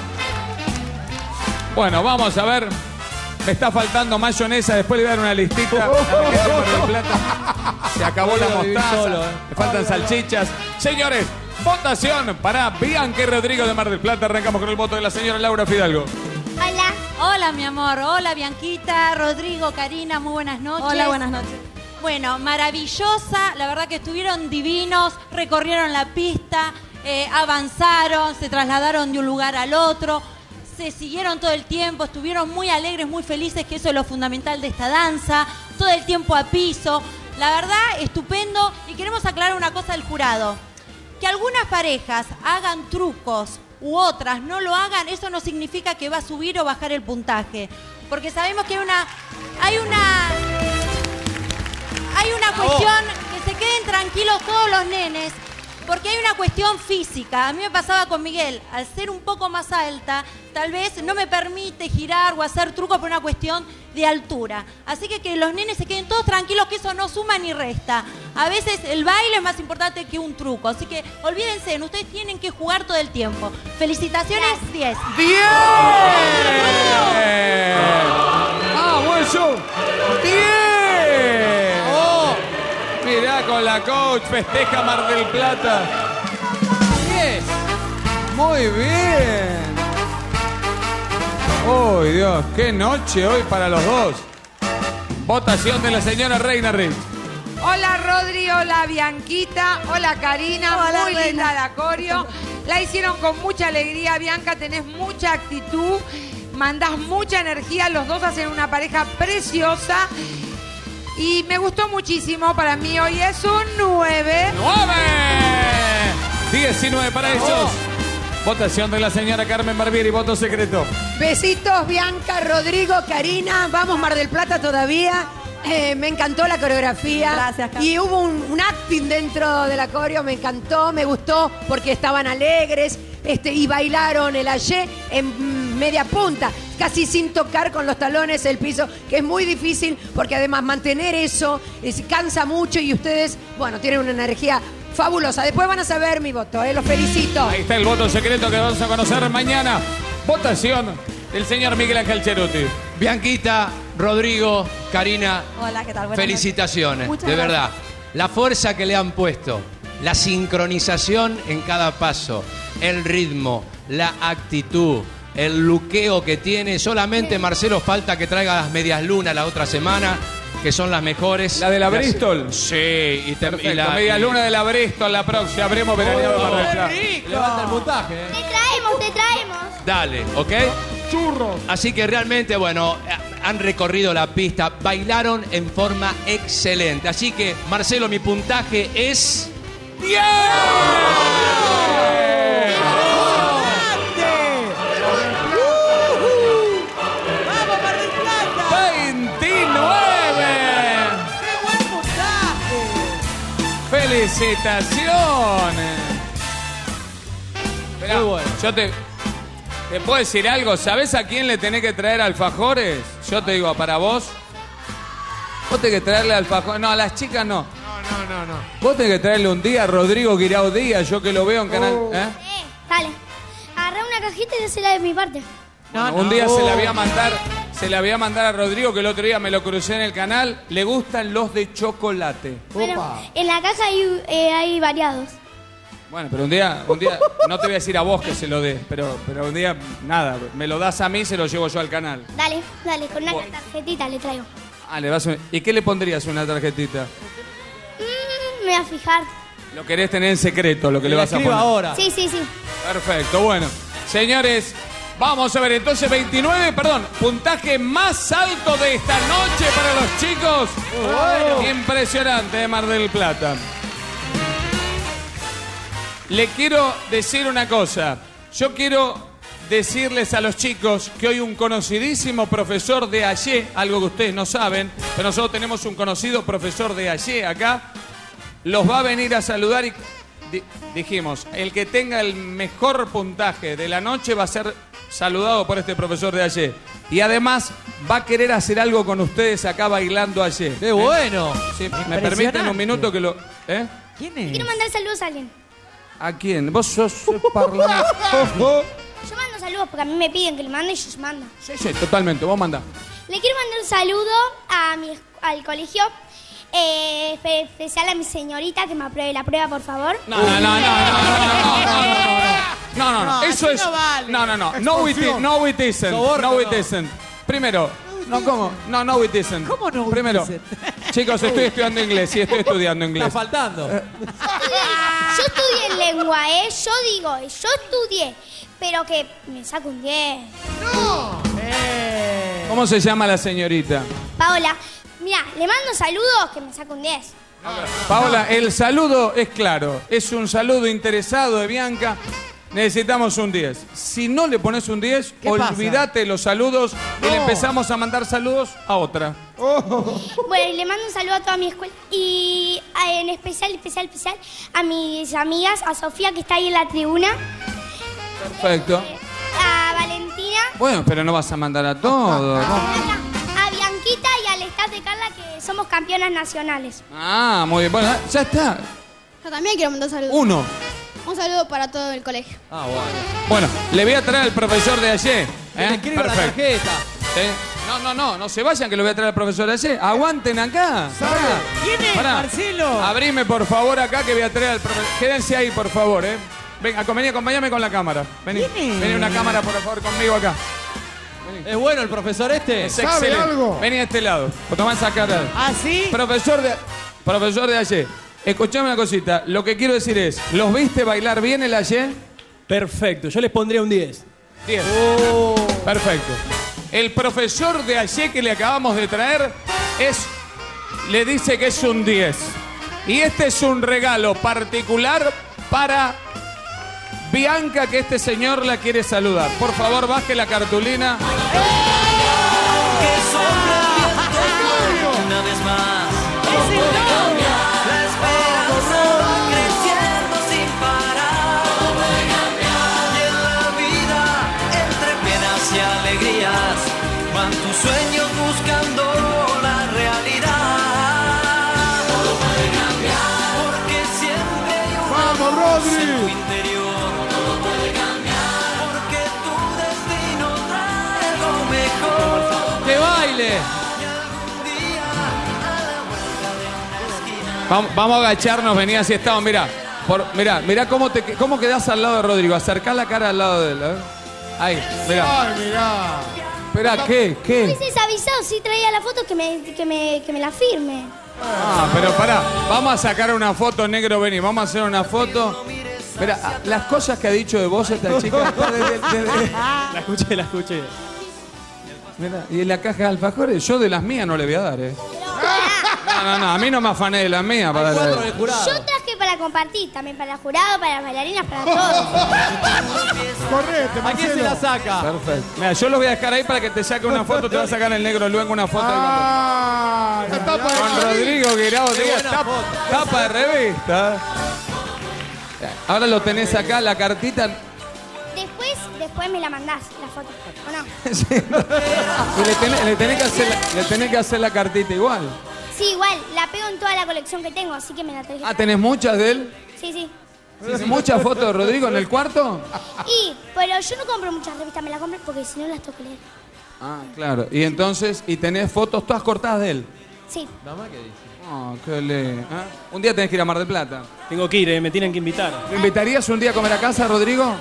Bueno, vamos a ver. Me está faltando mayonesa, después le voy a dar una listita. A la gente de Mar del Plata. Se acabó la Voy a vivir mostaza. solo, Me faltan salchichas. Señores, votación para Bianca y Rodrigo de Mar del Plata. Arrancamos con el voto de la señora Laura Fidalgo. Hola. Hola, mi amor. Hola, Bianquita, Rodrigo, Karina. Muy buenas noches. Hola, buenas noches. Bueno, maravillosa. La verdad que estuvieron divinos. Recorrieron la pista, avanzaron, se trasladaron de un lugar al otro. Se siguieron todo el tiempo, estuvieron muy alegres, muy felices, que eso es lo fundamental de esta danza. Todo el tiempo a piso. La verdad, estupendo. Y queremos aclarar una cosa al jurado. Que algunas parejas hagan trucos u otras no lo hagan, eso no significa que va a subir o bajar el puntaje. Porque sabemos que hay una cuestión, que se queden tranquilos todos los nenes, Porque hay una cuestión física. A mí me pasaba con Miguel, al ser un poco más alta, tal vez no me permite girar o hacer trucos por una cuestión de altura. Así que los nenes se queden todos tranquilos, que eso no suma ni resta. A veces el baile es más importante que un truco. Así que olvídense, ustedes tienen que jugar todo el tiempo. Felicitaciones, 10. ¡10! ¡Ah, buen show! ¡10! ¡Oh! Mirá con la coach, festeja Mar del Plata. 10. Muy bien. ¡Oh, Dios! ¡Qué noche hoy para los dos! Votación de la señora Reina Rich. Hola Rodri, hola Bianquita, hola Karina, Hola, muy Reina. linda la coreo. La hicieron con mucha alegría, Bianca, tenés mucha actitud, mandás mucha energía, los dos hacen una pareja preciosa. Y me gustó muchísimo, para mí hoy es un 9. 19 para ellos. Votación de la señora Carmen Barbieri, voto secreto. Besitos, Bianca, Rodrigo, Karina. Vamos, Mar del Plata todavía. Me encantó la coreografía. Gracias, Carmen. Y hubo un acting dentro de la coreo, me encantó, me gustó porque estaban alegres y bailaron el ayé en media punta, casi sin tocar con los talones el piso, que es muy difícil porque además mantener eso cansa mucho y ustedes, bueno, tienen una energía fabulosa. Después van a saber mi voto, los felicito. Ahí está el voto secreto que vamos a conocer mañana. Votación del señor Miguel Ángel Cheruti. Bianquita, Rodrigo, Karina, Hola, ¿qué tal? Buenas felicitaciones, noches. Muchas de gracias. verdad. La fuerza que le han puesto, la sincronización en cada paso, el ritmo, la actitud, el luqueo que tiene. Solamente Marcelo falta que traiga las medias lunas la otra semana, que son las mejores. ¿La de la Bristol? Sí, y Perfecto, media luna de la Bristol la próxima. Habremos veraneado Mar del Plata. Levanta el puntaje, Te traemos. Dale, ¿ok? Churros. Así que realmente, bueno, han recorrido la pista, bailaron en forma excelente. Así que, Marcelo, mi puntaje es... 10. ¡Vamos, Mar del Plata! 29. ¡Qué buen puntaje! Felicitaciones. Esperá, Muy bueno. yo te puedo decir algo. ¿Sabés a quién le tenés que traer alfajores? Yo te digo, para vos. Vos tenés que traerle alfajores. No, a las chicas no. No. Vos tenés que traerle un día a Rodrigo Guirao Díaz, yo que lo veo en canal. ¿Eh? Dale. Agarrá una cajita y dásela de mi parte. Un día se la voy a mandar a Rodrigo, que el otro día me lo crucé en el canal. Le gustan los de chocolate. Bueno, en la caja hay variados. Bueno, pero un día, no te voy a decir a vos que se lo dé, pero un día, nada, me lo das a mí, se lo llevo yo al canal. Dale, con una tarjetita le traigo. Ah, ¿y qué le pondrías una tarjetita? Me voy a fijar. Lo querés tener en secreto, lo que le vas a poner. ahora. Sí. Perfecto, bueno. Señores, vamos a ver, entonces 29, puntaje más alto de esta noche para los chicos. Bueno. Impresionante de Mar del Plata. Le quiero decir una cosa. Yo quiero decirles a los chicos que hoy un conocidísimo profesor de Ayé, algo que ustedes no saben, pero nosotros tenemos un conocido profesor de Ayé acá, los va a venir a saludar y dijimos, el que tenga el mejor puntaje de la noche va a ser saludado por este profesor de Ayé. Y además va a querer hacer algo con ustedes acá bailando Ayé. ¡Qué bueno! Sí, ¿me permiten un minuto que lo... ¿Quién Quiero mandar saludos a alguien. ¿A quién? Vos sos parlando. Yo mando saludos porque a mí me piden que le mande y yo mando. Sí, totalmente. Vos mandá. Le quiero mandar un saludo al colegio, especial a mi señorita que me apruebe la prueba, por favor. No. Eso así es. no vale. No, it isn't. Primero, ¿cómo? No, it isn't. ¿Cómo no? Primero, chicos, estoy estudiando inglés. Sí, estoy estudiando inglés. Está faltando. Yo estudié en lengua, yo estudié, pero que me saco un 10. ¿Cómo se llama la señorita? Paola, mira, le mando saludos que me saco un 10. Paola, el saludo es claro. Es un saludo interesado de Bianca. necesitamos un 10. Si no le pones un 10, ¿Qué pasa? olvídate los saludos y le No. empezamos a mandar saludos a otra. Bueno, y le mando un saludo a toda mi escuela y en especial a mis amigas, a Sofía que está ahí en la tribuna, Perfecto. a Valentina, Bueno, pero no vas a mandar a todos. ¿no? a Bianquita y al staff de Carla que somos campeonas nacionales. Ah, muy bien. Bueno, ya está. Yo también quiero mandar saludos. Uno. Un saludo para todo el colegio. Ah, bueno. Bueno, le voy a traer al profesor de ayer. Que le escriba la tarjeta. No se vayan que lo voy a traer al profesor de ayer. Aguanten acá. ¿Quién es, Pará. Marcelo? Abrime por favor acá que voy a traer al profesor. Quédense ahí por favor, Venga, vení, acompáñame con la cámara. Vení. ¿Quién es? Vení una cámara por favor conmigo acá. ¿Es bueno el profesor este? Es ¿Sabe excelente. algo? Vení a este lado. O tomá esa cara. ¿Ah, sí? Profesor de ayer. Escuchame una cosita. Lo que quiero decir es, ¿los viste bailar bien el ayer? Perfecto, yo les pondría un 10. 10. Perfecto. El profesor de ayer que le acabamos de traer le dice que es un 10. Y este es un regalo particular para Bianca, que este señor la quiere saludar. Por favor, baje la cartulina. Una vez más, la esperanza va creciendo sin parar. Y en la vida, entre penas y alegrías, van tus sueños buscando la realidad. Porque siempre hay un ¡Vamos, luz en tu Rodri! interior. Porque tu destino trae lo mejor. ¡Que baile! Vamos a agacharnos, vení así estamos, mirá. Mirá cómo quedás al lado de Rodrigo. Acercá la cara al lado de él. A ver. Ahí, mirá. Ay, mirá. Esperá, ¿qué? Me hubieses avisado, si traía la foto que me la firme. Ah, pero pará. Vamos a sacar una foto, negro, vení. Vamos a hacer una foto. Mirá, las cosas que ha dicho de vos esta chica. La escuché. Mirá, y en la caja de alfajores, yo de las mías no le voy a dar, No, a mí no me afané de las mías para darle. Yo traje para compartir, también para el jurado, para las bailarinas, para todos. Correte, ¿A quién se la saca? Perfecto. Mira, yo lo voy a dejar ahí para que te saque una foto. Te va a sacar el negro luego una foto. Ah, Con Rodrigo Guirao Díaz, tapa de revista. Ahora lo tenés acá, la cartita. Después me la mandás, la foto, ¿o no? Y le tenés que hacer la cartita igual. Sí, igual, la pego en toda la colección que tengo, así que me la traje. Ah, ¿tenés muchas de él? Sí. ¿Tenés muchas fotos de Rodrigo en el cuarto? Pero yo no compro muchas revistas, me las compro porque si no las tengo que leer. Ah, claro. Y entonces, tenés fotos todas cortadas de él. Sí. Mamá, ¿qué dice? Oh, qué le... Un día tenés que ir a Mar del Plata. Tengo que ir, me tienen que invitar. ¿Lo invitarías un día a comer a casa, Rodrigo?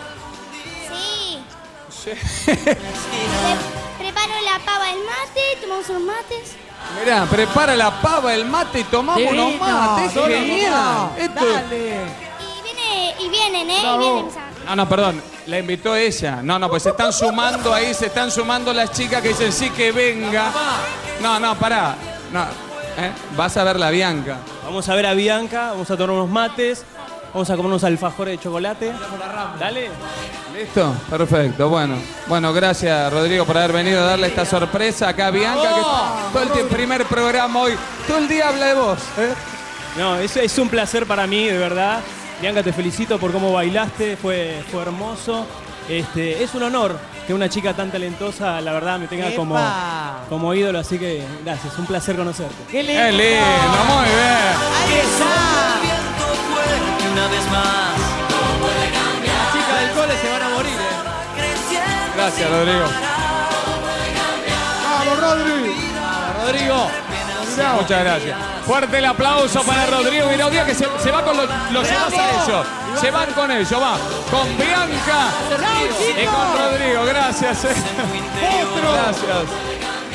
Sí. Preparo la pava del mate, tomamos unos mates. Mirá, prepara la pava, el mate y tomamos unos Divino, mates. divino. Genial. Dale. Y vienen, ¿eh? Y vienen mis amigos. No, perdón. La invitó ella. No, pues se están sumando ahí, se están sumando las chicas que dicen sí que venga. No, pará. No. Vas a ver la Bianca. Vamos a ver a Bianca, vamos a tomar unos mates, vamos a comer unos alfajores de chocolate. Dale. ¿Listo? Perfecto. Bueno, gracias Rodrigo por haber venido a darle esta sorpresa acá a Bianca, que todo el primer programa hoy, todo el día habla de vos. No, es un placer para mí, de verdad. Bianca, te felicito por cómo bailaste, fue hermoso. Es un honor que una chica tan talentosa, la verdad, me tenga como ídolo, así que gracias, un placer conocerte. ¡Qué lindo! ¡Qué lindo! Muy bien. ¡Ahí está! Una vez más, Las chicas del cole se van a morir, Gracias, Rodrigo. ¡Vamos, Rodri! Rodrigo. Muchas gracias. Fuerte el aplauso para Rodrigo Guirao Díaz, que se va con los llevas a ellos. Se van con ellos, va. Con Bianca y con Rodrigo. Gracias. Gracias.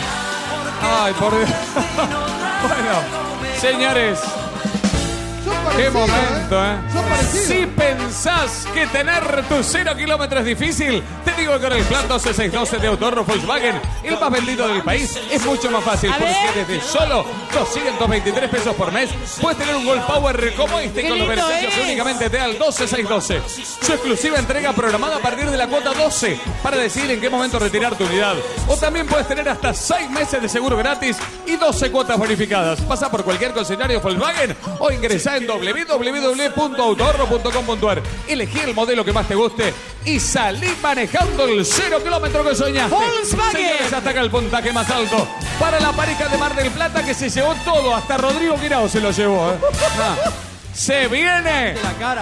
Ay, por Dios. Bueno, señores. Qué momento, ¿eh? Si pensás que tener tu 0 kilómetros es difícil, te digo que con el plan 12612 de Autorro Volkswagen, el más vendido del país, es mucho más fácil. Porque desde solo 223 pesos por mes, puedes tener un Gold Power como este Qué con los lindo beneficios que es. únicamente te da el 12612. Su exclusiva entrega programada a partir de la cuota 12 para decidir en qué momento retirar tu unidad. O también puedes tener hasta 6 meses de seguro gratis y 12 cuotas bonificadas. Pasa por cualquier concesionario Volkswagen o ingresa en www.autoahorro.com.ar. Elegí el modelo que más te guste y salí manejando el 0 kilómetro que soñaste. Volkswagen. Señores, hasta acá el puntaje más alto para la pareja de Mar del Plata que se llevó todo. Hasta Rodrigo Guirao se lo llevó. Se viene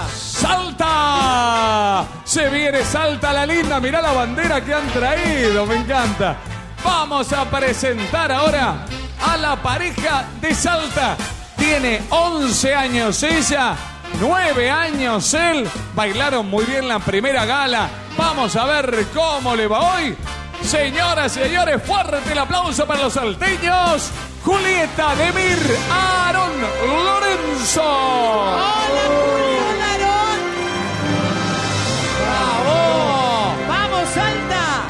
Salta. Se viene Salta la linda. Mirá la bandera que han traído. Me encanta. Vamos a presentar ahora a la pareja de Salta. Tiene 11 años ella, 9 años él. Bailaron muy bien la primera gala. Vamos a ver cómo le va hoy. Señoras y señores, fuerte el aplauso para los salteños. Julieta, Demir, Aarón, Lorenzo. ¡Hola, Julieta, Aarón! ¡Bravo! ¡Vamos, Salta!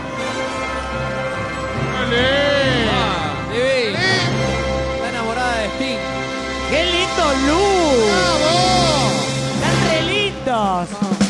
Está enamorada de Sting. ¡Qué lindo look! ¡Están re lindos!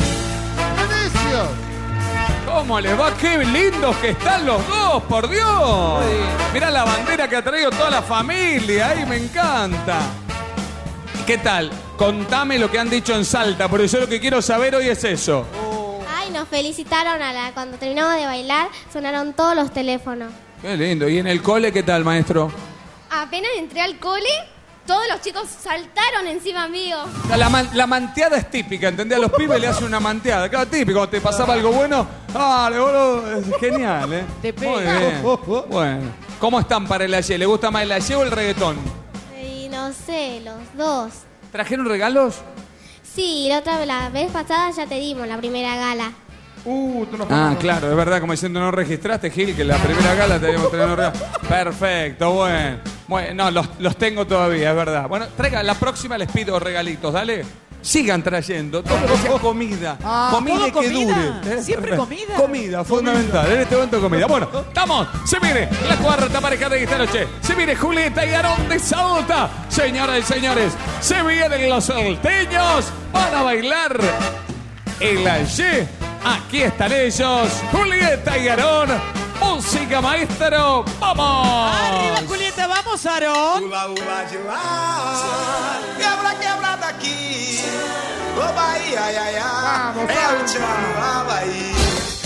¿Cómo les va? ¡Qué lindos que están los dos, por Dios! Mirá la bandera que ha traído toda la familia, ahí me encanta. ¿Qué tal? Contame lo que han dicho en Salta, porque yo lo que quiero saber hoy es eso. Ay, nos felicitaron cuando terminamos de bailar, sonaron todos los teléfonos. Qué lindo. ¿Y en el cole qué tal, maestro? Apenas entré al cole, todos los chicos saltaron encima mío. La manteada es típica, ¿entendés? A los pibes le hacen una manteada. Claro, típico. Cuando te pasaba algo bueno, dale, boludo. Es genial, ¿eh? Te pega. Muy bien. Bueno. ¿Cómo están para el ayer? ¿Le gusta más el ayer o el reggaetón? Y no sé, los dos. ¿Trajeron regalos? Sí, la vez pasada ya te dimos la primera gala. Claro, es verdad, como diciendo, no registraste, Gil, que la primera gala te habíamos traído regalos. Perfecto, bueno. Bueno, no, los tengo todavía, es verdad. Bueno, la próxima les pido regalitos, dale. Sigan trayendo, todo lo que sea comida. Comida ¿todo que comida? dure. ¿Siempre comida? Comida, fundamental. En este momento comida. Bueno, estamos. Se viene la cuarta pareja de esta noche. Se viene Julieta y Aarón de Salta. Señoras y señores, se vienen los salteños para bailar el ayer. Aquí están ellos, Julieta y Aarón. Música, maestro, ¡vamos! ¡Arriba, Julieta! ¡Vamos, Aarón! Ula, ula de lá, quebra, quebra daqui. Ô Bahia, ai, ai, ai, é o Tchano Havaí.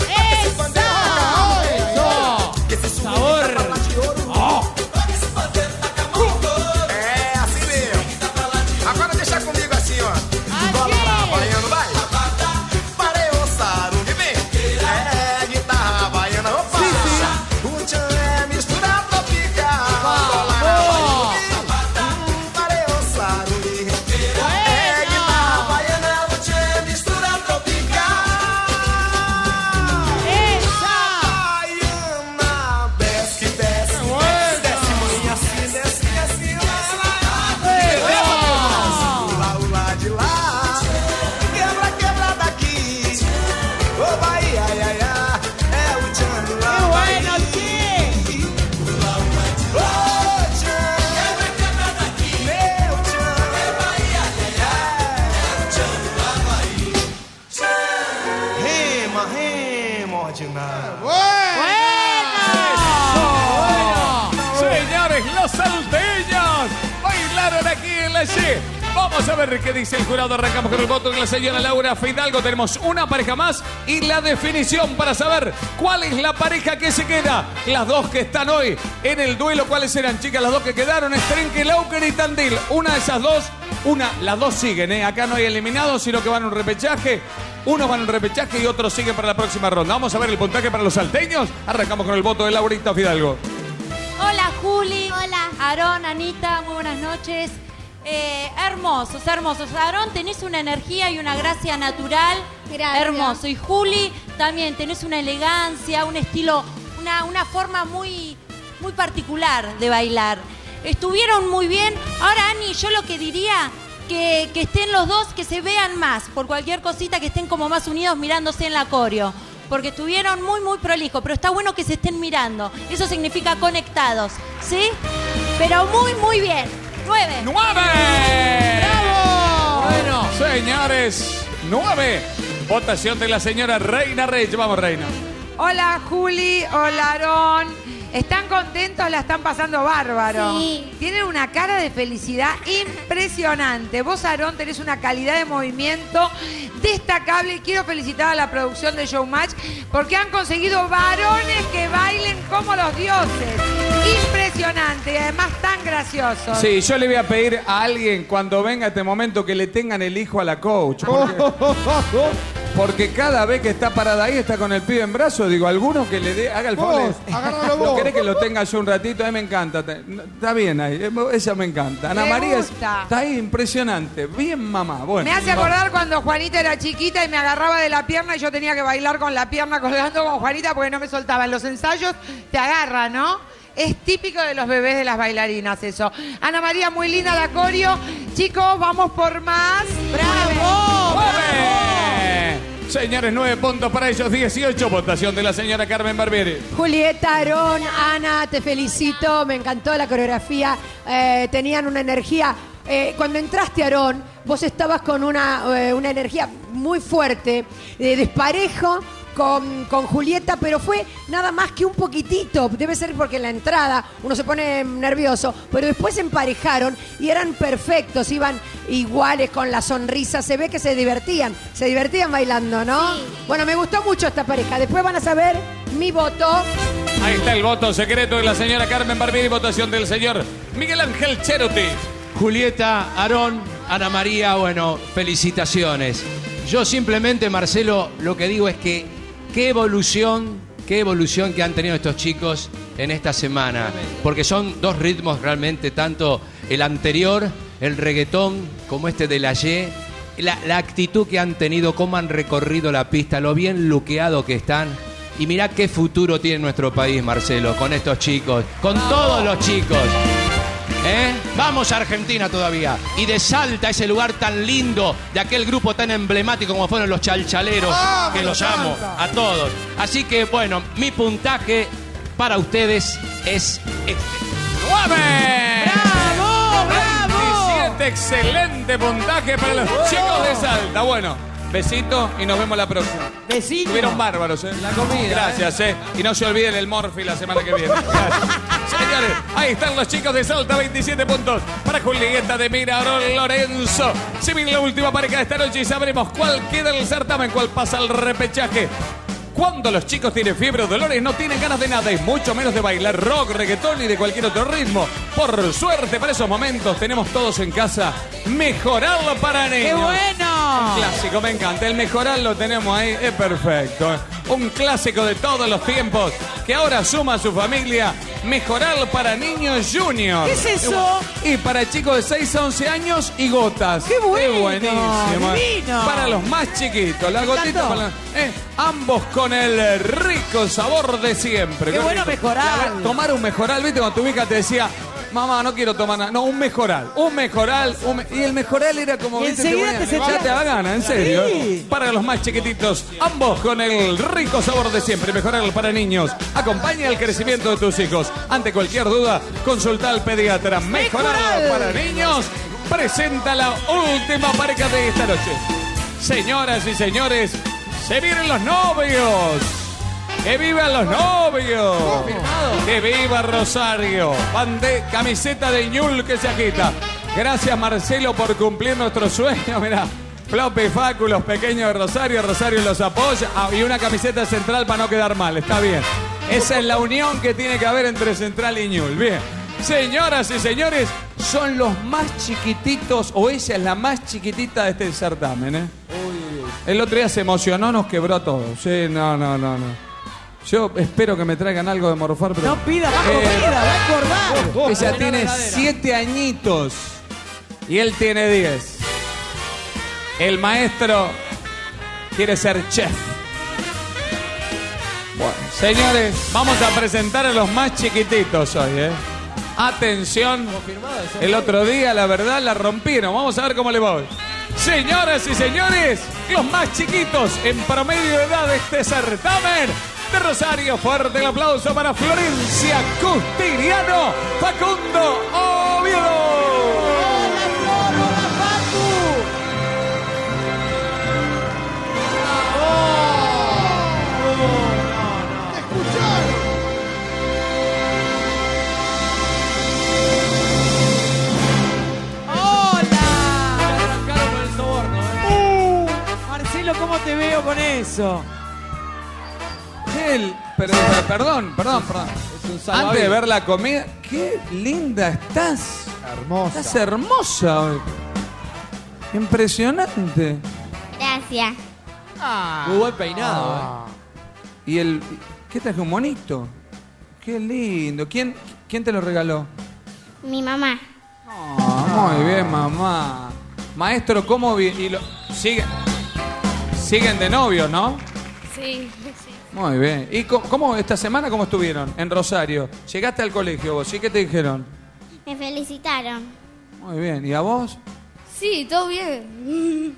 Sabor. É assim mesmo. Agora deixa comigo assim, ó. Bola lá, baiano, vai. Parei o sarungue, vem. É guitarra baiana, opa. O tchan é mistura tropical. Bola lá, baiano, parei o sarungue. É guitarra baiana, o tchan é mistura tropical. Baiana, desce, desce, desce, mãe, assim, desce, desce, lá, lá, lá. Ula, ula de lá, quebra, quebra daqui. Ô Bahia, ai, ai, ai, é o Tchano Havaí. Ô Tchan, quebra, quebra daqui. Meu Tchan, é Bahia, ai, ai, é o Tchano Havaí. Rema, rema, ordinário. Señores, los salteños bailaron aquí en la G. Vamos a ver qué dice el jurado. Arrancamos con el voto de la señora Laura Fidalgo. Tenemos una pareja más y la definición para saber cuál es la pareja que se queda. Las dos que están hoy en el duelo. ¿Cuáles eran, chicas? Las dos que quedaron es Trenque, Lauker y Tandil. Una de esas dos, las dos siguen, ¿eh? Acá no hay eliminados, sino que van a un repechaje. Unos van a un repechaje y otros siguen para la próxima ronda. Vamos a ver el puntaje para los salteños. Arrancamos con el voto de Laurita Fidalgo. Hola, Juli. Hola. Aarón, Anita, muy buenas noches. Hermosos, hermosos. Aarón, tenés una energía y una gracia natural. Gracias. Hermoso. Y Juli, también tenés una elegancia, un estilo, una forma muy, muy particular de bailar. Estuvieron muy bien. Ahora, Ani, yo lo que diría, que estén los dos, que se vean más, por cualquier cosita, que estén como más unidos mirándose en la coreo. Porque estuvieron muy, muy prolijos, pero está bueno que se estén mirando. Eso significa conectados, ¿sí? Pero muy, muy bien. 9. ¡9! ¡Bravo! Bueno, señores, 9. Votación de la señora Reina Reyes. Vamos, Reina. Hola, Juli. Hola, Aarón. ¿Están contentos? La están pasando bárbaro. Sí. Tienen una cara de felicidad impresionante. Vos, Aarón, tenés una calidad de movimiento destacable. Y quiero felicitar a la producción de Showmatch porque han conseguido varones que bailen como los dioses. Impresionante y además tan graciosos. Sí, yo le voy a pedir a alguien cuando venga este momento que le tengan el hijo a la coach. Porque cada vez que está parada ahí está con el pibe en brazos. Digo, alguno que le dé, haga el favor. Agárralo ¿No vos. querés que lo tenga yo un ratito? A mí me encanta. Está bien ahí. Ella me encanta. Ana Me María gusta. está ahí impresionante. Bien mamá. Bueno, Me hace acordar cuando Juanita era chiquita y me agarraba de la pierna y yo tenía que bailar con la pierna colgando con Juanita porque no me soltaba. En los ensayos te agarra, ¿no? Es típico de los bebés de las bailarinas eso. Ana María, muy linda la coreo. Chicos, vamos por más. ¡Bravo! ¡Nueve! Señores, 9 puntos para ellos, 18. Votación de la señora Carmen Barbieri. Julieta, Aarón, Ana, te felicito, me encantó la coreografía, tenían una energía. Cuando entraste, Aarón, vos estabas con una energía muy fuerte, desparejo con Julieta, pero fue nada más que un poquitito. Debe ser porque en la entrada uno se pone nervioso, pero después se emparejaron y eran perfectos, iban iguales con la sonrisa. Se ve que se divertían bailando, ¿no? Sí. Bueno, me gustó mucho esta pareja. Después van a saber mi voto. Ahí está el voto secreto de la señora Carmen Barbieri. Votación del señor Miguel Ángel Cheruti. Julieta, Aarón, Ana María, bueno, felicitaciones. Yo simplemente, Marcelo, lo que digo es que qué evolución que han tenido estos chicos en esta semana. Porque son dos ritmos realmente, tanto el anterior, el reggaetón, como este de la Y. La actitud que han tenido, cómo han recorrido la pista, lo bien luqueado que están. Y mirá qué futuro tiene nuestro país, Marcelo, con estos chicos, con todos los chicos. Vamos a Argentina todavía. Y de Salta, ese lugar tan lindo, de aquel grupo tan emblemático como fueron los Chalchaleros, que los amo a todos. Así que, bueno, mi puntaje para ustedes es este. 9. ¡Bravo! ¡Bravo! 27, excelente puntaje para los chicos de Salta. Bueno, besito y nos vemos la próxima. Besito. Estuvieron bárbaros, La comida, Gracias, Y no se olviden el Morphy la semana que viene. Gracias. Señores, ahí están los chicos de Salta, 27 puntos para Julieta de Mira, Aarón Lorenzo. Se viene la última pareja de esta noche y sabremos cuál queda en el certamen, cuál pasa al repechaje. Cuando los chicos tienen fiebre o dolores, no tienen ganas de nada y mucho menos de bailar rock, reggaetón y de cualquier otro ritmo. Por suerte, para esos momentos tenemos todos en casa Mejorarlo para niños. ¡Qué bueno! Un clásico, me encanta. El Mejoral lo tenemos ahí, es perfecto. Un clásico de todos los tiempos que ahora suma a su familia. Mejoral para niños junior. ¿Qué es eso? Y para chicos de 6 a 11 años y gotas. ¡Qué bueno! Qué buenísimo. Divino. Para los más chiquitos, las gotitas encantó. para ambos con el rico sabor de siempre. Qué bueno rico. Mejoral. Tomar un Mejoral, ¿viste? Cuando tu hija te decía, mamá, no quiero tomar nada. No, un Mejoral. Y el Mejoral era como, Y ¿viste? enseguida ponía, te sentías- ya te da gana, en serio. Sí. Para los más chiquititos, ambos con el rico sabor de siempre. Mejoral para niños. Acompaña el crecimiento de tus hijos. Ante cualquier duda, consulta al pediatra. Mejoral para niños presenta la última pareja de esta noche. Señoras y señores, se vienen los novios. ¡Que vivan los novios! ¡Que viva Rosario! Camiseta de Ñul que se agita. Gracias, Marcelo, por cumplir nuestro sueño. Mirá, Floppy y Facu, los pequeños de Rosario. Rosario los apoya. Y una camiseta central para no quedar mal. Está bien. Esa es la unión que tiene que haber entre Central y Ñul. Bien. Señoras y señores, son los más chiquititos, o ella es la más chiquitita de este certamen, El otro día se emocionó, nos quebró a todos. Sí, no. Yo espero que me traigan algo de morfar, pero... No pida más comida, va a engordar. Ella tiene 7 añitos y él tiene 10. El maestro quiere ser chef. Bueno, señores, vamos a presentar a los más chiquititos hoy, Atención. El otro día, la verdad, la rompieron. Vamos a ver cómo le va hoy. Señoras y señores, los más chiquitos en promedio de edad de este certamen de Rosario. Fuerte el aplauso para Florencia Custiriano, Facundo Oviedo. Marcelo, ¿cómo te veo con eso? Perdón. Antes de ver la comida, qué linda estás. Hermosa. Estás hermosa hoy. Impresionante. Gracias. Muy buen peinado. Y ¿qué traje? Un monito. Qué lindo. ¿Quién te lo regaló? Mi mamá. Muy bien, mamá. Maestro, ¿cómo siguen de novios, no? Sí. Muy bien. ¿Y cómo esta semana cómo estuvieron en Rosario? Llegaste al colegio vos, ¿sí? ¿Qué te dijeron? Me felicitaron. Muy bien. ¿Y a vos? Sí, todo bien.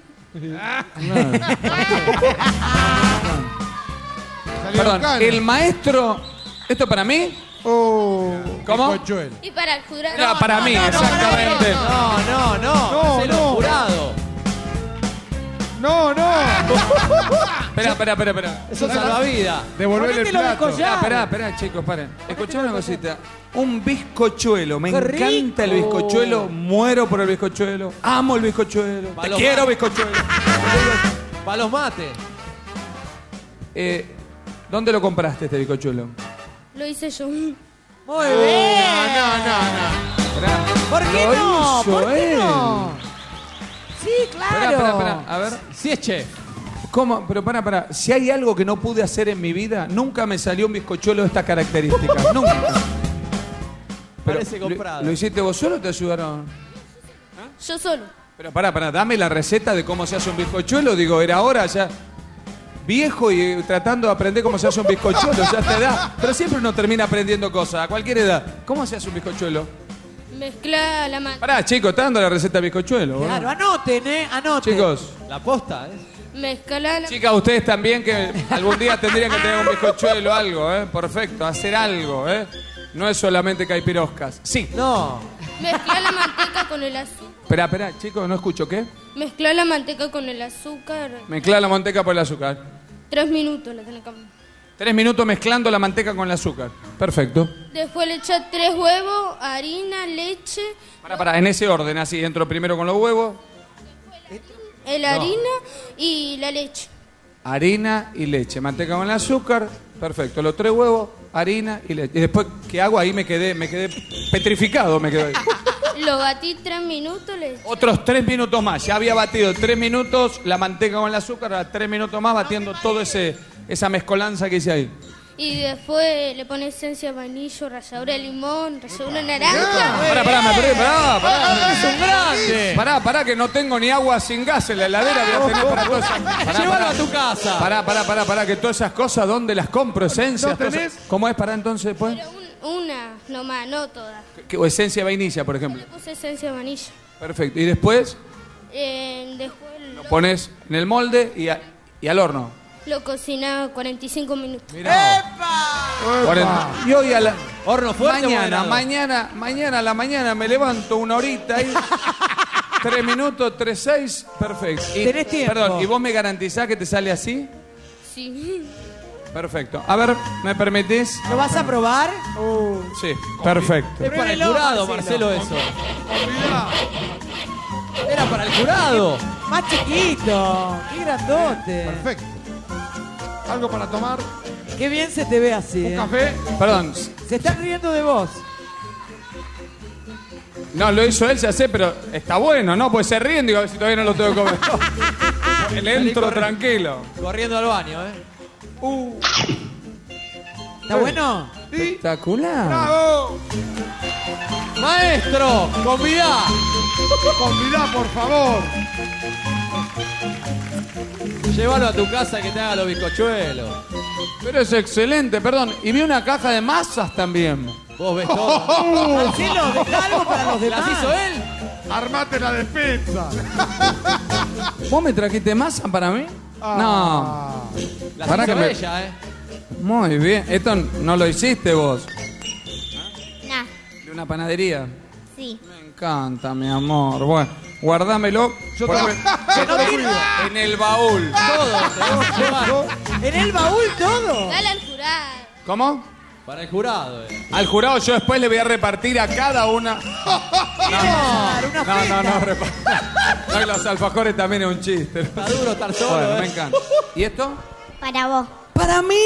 Perdón, el maestro... ¿Esto para mí? ¿Cómo? Y para el jurado. No, para mí, exactamente. No. Es el jurado. No. Espera. Eso es salvavidas. Devolverle el plato. Espera, chicos, paren. Escuchame una cosita. Un bizcochuelo. Me ¡Qué encanta el rico! bizcochuelo. Muero por el bizcochuelo. Amo el bizcochuelo. Te quiero, bizcochuelo. Para los mates. ¿Dónde lo compraste este bizcochuelo? Lo hice yo. Muy bien. ¿Por qué Lo no? hizo ¿Por qué él. no? Sí, claro. Espera. A ver. Sí es chef. ¿Cómo? Pero para. Si hay algo que no pude hacer en mi vida, nunca me salió un bizcochuelo de estas características. Nunca. Parece comprado. ¿Lo hiciste vos solo o te ayudaron? Yo solo. Pero pará, dame la receta de cómo se hace un bizcochuelo. Digo, era hora ya. Viejo y tratando de aprender cómo se hace un bizcochuelo, ya te da. Pero siempre uno termina aprendiendo cosas, a cualquier edad. ¿Cómo se hace un bizcochuelo? Mezcla la manteca. Pará, chicos, está dando la receta de bizcochuelo. ¿no? Claro, anoten, anoten. Chicos. La posta, Mezcla la... Chicas, ustedes también que algún día tendrían que tener un bizcochuelo o algo, Perfecto, hacer algo, No es solamente caipiroscas. Sí. No. Mezcla la manteca con el azúcar. Espera, chicos, no escucho, ¿qué? Mezcla la manteca con el azúcar. Mezclar la manteca por el azúcar. 3 minutos la tenés que... 3 minutos mezclando la manteca con el azúcar. Perfecto. Después le echas 3 huevos, harina, leche. Pará, en ese orden, así. Entro primero con los huevos. La harina y la leche. Harina y leche. Manteca con el azúcar. Perfecto. Los 3 huevos, harina y leche. Y después, ¿qué hago? Ahí me quedé petrificado, me quedé ahí. Lo batí 3 minutos. Otros 3 minutos más. Ya había batido 3 minutos la manteca con el azúcar. Ahora 3 minutos más batiendo todo esa mezcolanza que hice ahí. Y después le pones esencia de vainilla, ralladura de limón, ralladura de naranja. Pará, me perdí, pará. Es un grande. Pará, que no tengo ni agua sin gas en la heladera. Voy a tener para todas esas... Llévalo a tu casa. Pará, que todas esas cosas, ¿dónde las compro? Esencias. ¿Cómo es para entonces, pues? Una nomás, no todas. O esencia de vainilla, por ejemplo. Le puse esencia de vainilla. Perfecto. Y después Después lo pones en el molde y al horno. lo cocinaba 45 minutos. Y hoy a la... Horno fuerte. Mañana a la mañana me levanto una horita ahí. 3 minutos, 3:06, perfecto. Tenés tiempo. Perdón, ¿y vos me garantizás que te sale así? Sí. Perfecto. A ver, ¿me permitís? ¿Lo vas a probar? Sí, perfecto. Es para el jurado, Marcelo, eso. Era para el jurado. Más chiquito. Qué grandote. Perfecto. ¿Algo para tomar? Qué bien se te ve así. ¿Un café? Perdón. Se están riendo de vos. No, lo hizo él, ya sé, pero está bueno, ¿no? Pues se ríen, digo, a ver si todavía no lo tengo que comer. Le entro tranquilo. Corriendo al baño, ¿Está bueno? Espectacular. ¡Bravo! Maestro, convidá. Convidá, por favor. Llévalo a tu casa que te haga los bizcochuelos. Pero es excelente, perdón. Y vi una caja de masas también. Vos ves todo. Marcelo, deja algo para los demás. ¿Las hizo él? Armate la defensa. ¿Vos me trajiste masa para mí? No. Las Pará hizo que me- ella, Muy bien. Esto no lo hiciste vos. Nah, De una panadería. sí. Me encanta, mi amor. Bueno, guardámelo. Yo Poneme- te lo cuido. en el baúl. Todo, tenemos que llevar. En el baúl todo. Dale al jurado. ¿Cómo? Para el jurado. Al jurado yo después le voy a repartir a cada una. No, No, y los alfajores también es un chiste. Está duro estar solo. Bueno, me encanta. ¿Y esto? Para vos. ¡Para mí!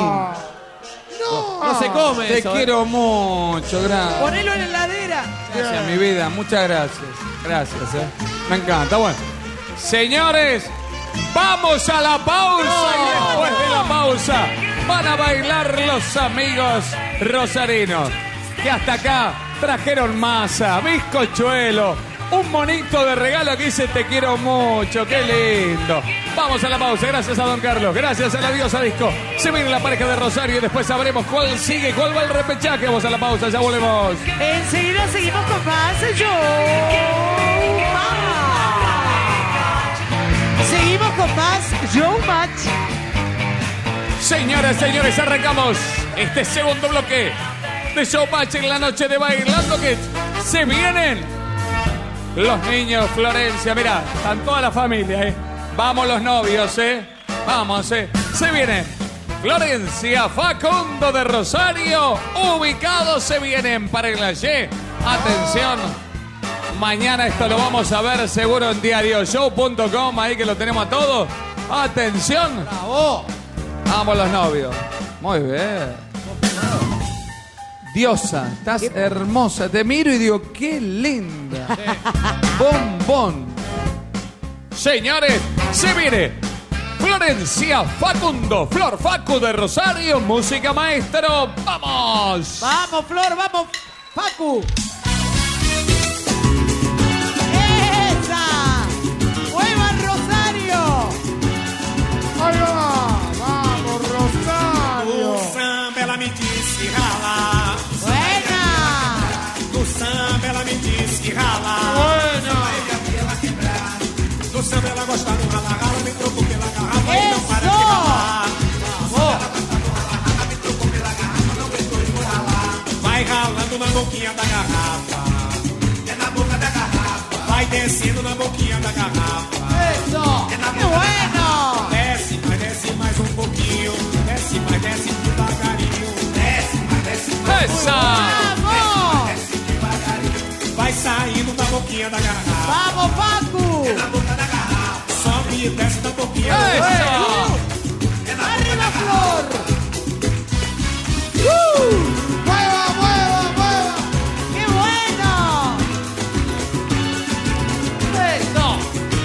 No se come Te eso. quiero mucho, gracias. Ponelo en la heladera. Gracias, mi vida. Muchas gracias. Gracias, Me encanta. Bueno, señores, vamos a la pausa. Y después de la pausa van a bailar los amigos rosarinos. Que hasta acá trajeron masa, bizcochuelo, un monito de regalo que dice te quiero mucho. ¡Qué lindo! Vamos a la pausa. Gracias a don Carlos. Gracias a la diosa disco. Se viene la pareja de Rosario y después sabremos cuál sigue, cuál va el repechaje. Vamos a la pausa. Ya volvemos. Enseguida seguimos con más Seguimos con más Showmatch. Señoras, señores, arrancamos este segundo bloque de Showmatch en la noche de Bailando Kids. Se vienen los niños, Florencia. Mirá, están toda la familia, Vamos los novios, Vamos, Se vienen Florencia, Facundo de Rosario. Ubicados se vienen para el Allé. Atención. Mañana esto lo vamos a ver seguro en diarioshow.com. Ahí que lo tenemos a todos. Atención. ¡Bravo! Vamos los novios. Muy bien. Diosa, estás hermosa. Te miro y digo, qué linda. Bombón. Señores, se viene Florencia, Facundo, Flor Facu de Rosario, música maestro. ¡Vamos! Vamos, Flor, vamos, Facu. ¡Esa! ¡Mueva Rosario! Ahí va. Vamos, Rosario. No samba ela me disse rala. Buena. No samba ela me disse que rala. No samba ela gosta do rala, rala, me trocou pela garrafa e não para de ralar. Me trocou pela garrafa, não aguentou de ralar. Vai ralando na boquinha da garrafa. É na boca da garrafa. Vai descendo na boquinha da garrafa. É na boca da garrafa. Desce, mas desce mais um pouquinho. Desce, mas desce devagarinho. Desce, mas desce mais um pouquinho. Desce devagarinho. Vai saindo da boquinha da garrafa. Vamos, Facu. É na boca da garrafa. Sobe e desce da boquinha. É na Arriba, Flor. ¡Mueva, mueva, mueva! ¡Qué bueno! ¡Eso!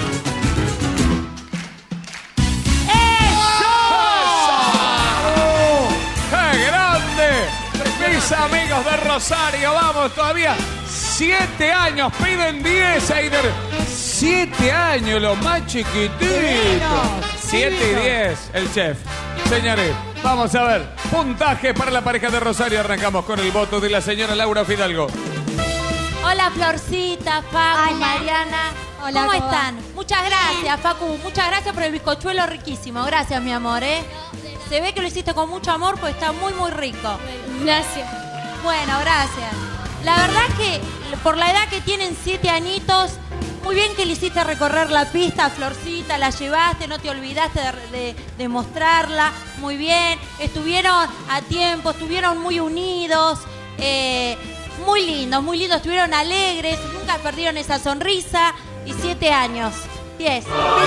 ¡Qué grande! Mis amigos de Rosario, vamos todavía. 7 años, piden 10, Eider. 7 años, los más chiquititos. 7 y 10, el chef. Señores, vamos a ver. Puntaje para la pareja de Rosario. Arrancamos con el voto de la señora Laura Fidalgo. Hola Florcita, Facu, Hola. Mariana. Hola, ¿Cómo ¿cómo va? están? Muchas gracias, Facu. Muchas gracias por el bizcochuelo riquísimo. Gracias, mi amor, Se ve que lo hiciste con mucho amor porque está muy, muy rico. Gracias. Bueno, gracias. La verdad que por la edad que tienen 7 añitos, muy bien que le hiciste recorrer la pista a Florcita, la llevaste, no te olvidaste de mostrarla. Muy bien, estuvieron a tiempo, estuvieron muy unidos, muy lindos, estuvieron alegres, nunca perdieron esa sonrisa. Y 7 años, 10.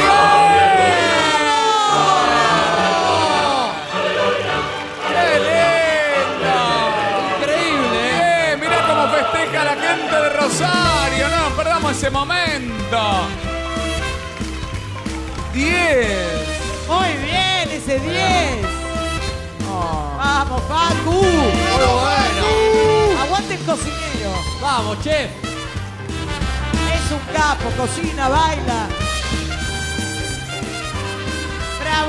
¡Qué lindo! Increíble, Mirá cómo festeja la gente de Rosario. No nos perdamos ese momento. 10. Muy bien, ese 10. Vamos, Facu. Muy bueno. Aguante el cocinero. Vamos, chef. Es un capo, cocina, baila.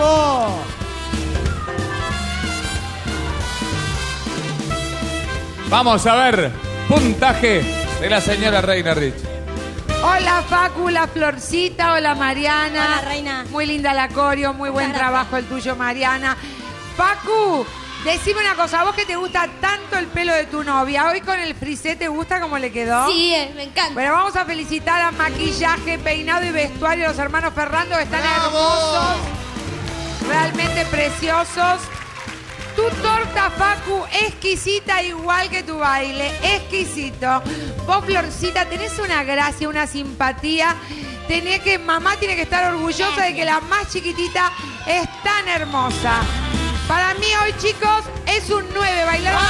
¡Bravo! Vamos a ver, puntaje de la señora Reina Rich. Hola Facu, la Florcita, hola Mariana. Hola, Reina. Muy linda la coreo, muy buen trabajo el tuyo, Mariana. Facu, decime una cosa, a vos que te gusta tanto el pelo de tu novia, ¿hoy con el frisé te gusta cómo le quedó? Sí, me encanta. Bueno, vamos a felicitar a maquillaje, peinado y vestuario de los hermanos Ferrando, que están hermosos, realmente preciosos. Tu torta, Facu, exquisita igual que tu baile, exquisito. Vos, Florcita, tenés una gracia, una simpatía. Mamá tiene que estar orgullosa de que la más chiquitita es tan hermosa. Para mí hoy, chicos, es un 9. Bailaron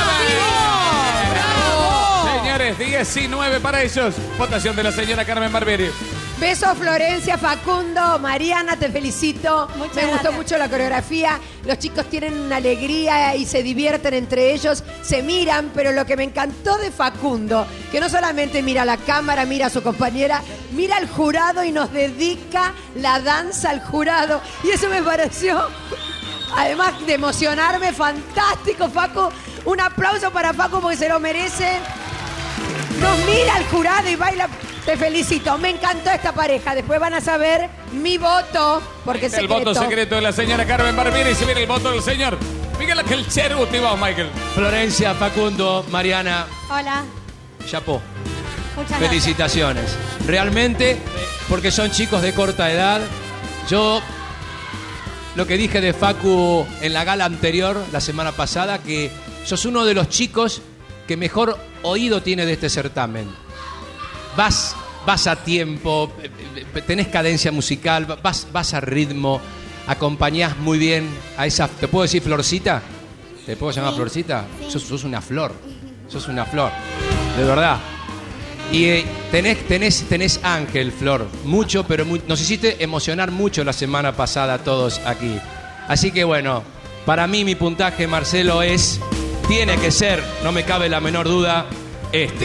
¡Bravo! Señores, 19 para ellos. Votación de la señora Carmen Barbieri. Besos, Florencia, Facundo, Mariana, te felicito. Me gustó mucho la coreografía. Los chicos tienen una alegría y se divierten entre ellos. Se miran, pero lo que me encantó de Facundo, que no solamente mira a la cámara, mira a su compañera, mira al jurado y nos dedica la danza al jurado. Y eso me pareció, además de emocionarme, fantástico, Facu. Un aplauso para Facu porque se lo merece. Nos mira al jurado y baila. Te felicito, me encantó esta pareja. Después van a saber mi voto, porque es El secreto. voto secreto de la señora Carmen Barbieri y se viene el voto del señor Miguel Ángel Cheruti. Vamos, Michael. Florencia, Facundo, Mariana, Hola. chapó. Muchas Felicitaciones. Realmente, porque son chicos de corta edad. Yo, lo que dije de Facu en la gala anterior, la semana pasada, que sos uno de los chicos que mejor oído tiene de este certamen. Vas a tiempo, tenés cadencia musical, vas a ritmo, acompañás muy bien a esa... ¿Te puedo decir Florcita? ¿Te puedo llamar Florcita? Sí. Sos una flor, sos una flor, de verdad. Y tenés ángel, Flor, mucho, pero nos hiciste emocionar mucho la semana pasada a todos aquí. Así que bueno, para mí mi puntaje, Marcelo, tiene que ser, no me cabe la menor duda, este.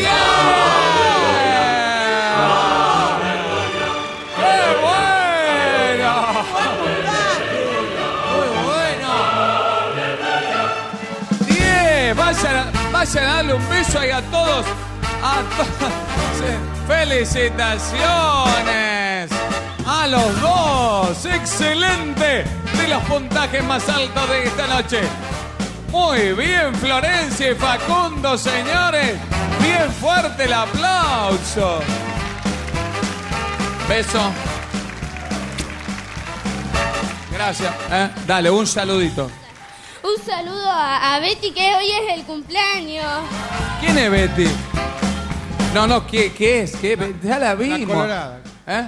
Vayan a darle un beso ahí a todos. Felicitaciones a los dos. Excelente. De los puntajes más altos de esta noche. Muy bien, Florencia y Facundo, señores. Bien fuerte el aplauso. Beso. Gracias. Dale, un saludito. Un saludo a Betty, que hoy es el cumpleaños. ¿Quién es Betty? No, ¿qué es? ¿Qué? Ya la vimos. La colorada.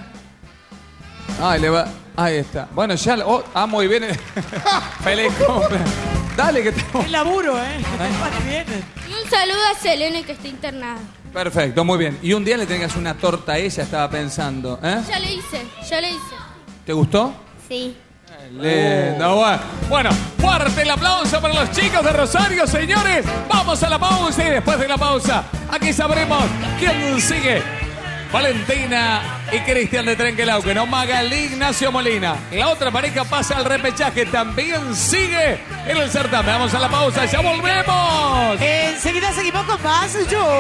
Ahí está. Bueno, ya... muy bien. Feliz cumpleaños. Dale, que estamos... Es laburo, viene. Y un saludo a Selene, que está internada. Perfecto, muy bien. Y un día le tengas una torta a ella, estaba pensando. Ya le hice. ¿Te gustó? Sí. Lindo, bueno, fuerte el aplauso para los chicos de Rosario, señores. Vamos a la pausa y después de la pausa, aquí sabremos quién sigue. Valentina y Cristian de Trenquelauquen, no Magalí Ignacio Molina. La otra pareja pasa al repechaje, también sigue en el certamen. Vamos a la pausa, ya volvemos. Enseguida seguimos con más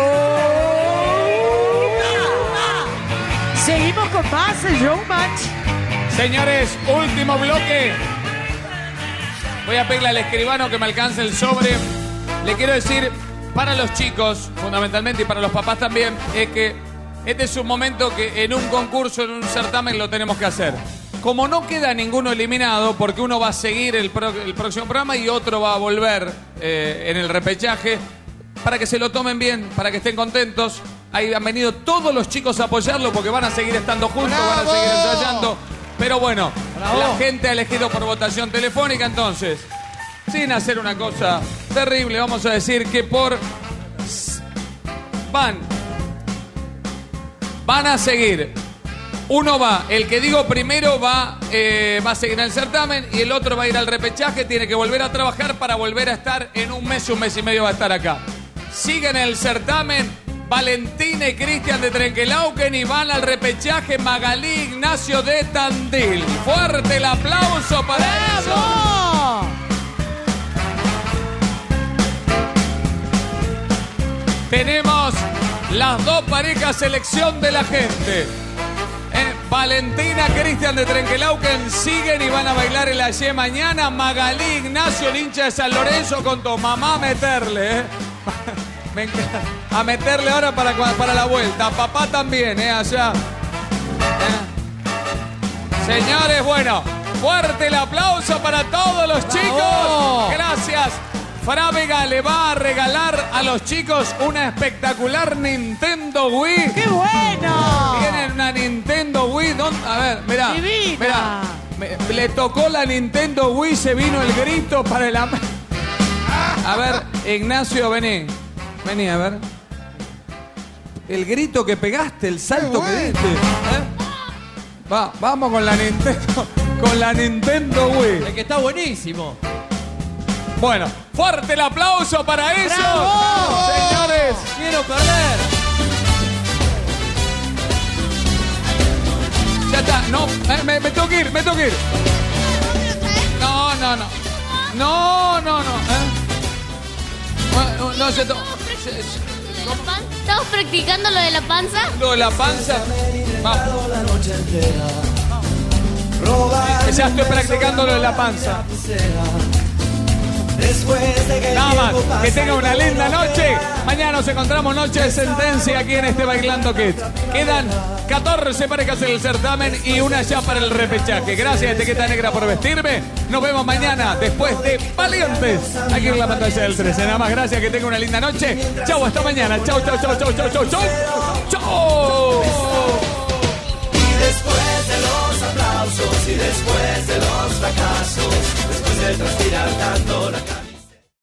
Seguimos con más Showmatch. Señores, último bloque. Voy a pedirle al escribano que me alcance el sobre. Le quiero decir, para los chicos, fundamentalmente, y para los papás también, es que este es un momento que en un concurso, en un certamen, lo tenemos que hacer. Como no queda ninguno eliminado, porque uno va a seguir el próximo programa y otro va a volver en el repechaje, para que se lo tomen bien, para que estén contentos. Ahí han venido todos los chicos a apoyarlo porque van a seguir estando juntos, van a seguir ensayando. Pero bueno, la gente ha elegido por votación telefónica, entonces, sin hacer una cosa terrible, vamos a decir que van a seguir. Uno va, el que digo primero va a seguir en el certamen y el otro va a ir al repechaje, tiene que volver a trabajar para volver a estar en un mes y medio va a estar acá. Siguen el certamen Valentina y Cristian de Trenquelauquen y van al repechaje Magalí Ignacio de Tandil. Fuerte el aplauso para ellos. tenemos las dos parejas selección de la gente. Valentina, Cristian de Trenquelauquen siguen y van a bailar el ayer mañana. Magalí, Ignacio, el hincha de San Lorenzo con tu mamá a meterle, Me encanta. A meterle ahora para la vuelta. Papá también, allá. Señores, bueno, fuerte el aplauso para todos los chicos. Gracias. Frávega le va a regalar a los chicos una espectacular Nintendo Wii. ¡Qué bueno! Tienen una Nintendo Wii. A ver, mirá. Divina. Mirá. Le tocó la Nintendo Wii, se vino el grito para el... A ver, Ignacio, vení. Vení, a ver. El grito que pegaste, el salto que diste. Vamos con la Nintendo. Con la Nintendo Wii. Es que está buenísimo. Bueno, fuerte el aplauso para eso. ¡Bravo! Señores, quiero perder. Ya está, no, me tengo que ir, No. No se ¿Estamos practicando lo de la panza? Lo de la panza. Vamos. Ya estoy practicando lo de la panza. Nada más, que tenga una linda noche. Mañana nos encontramos Noche de Sentencia aquí en este Bailando Kids. Quedan 14 parejas en el certamen y una ya para el repechaje. Gracias, Etiqueta Negra, por vestirme. Nos vemos mañana después de Valientes aquí en la pantalla del 13. Nada más, gracias, que tenga una linda noche. Chau, hasta mañana. Chau.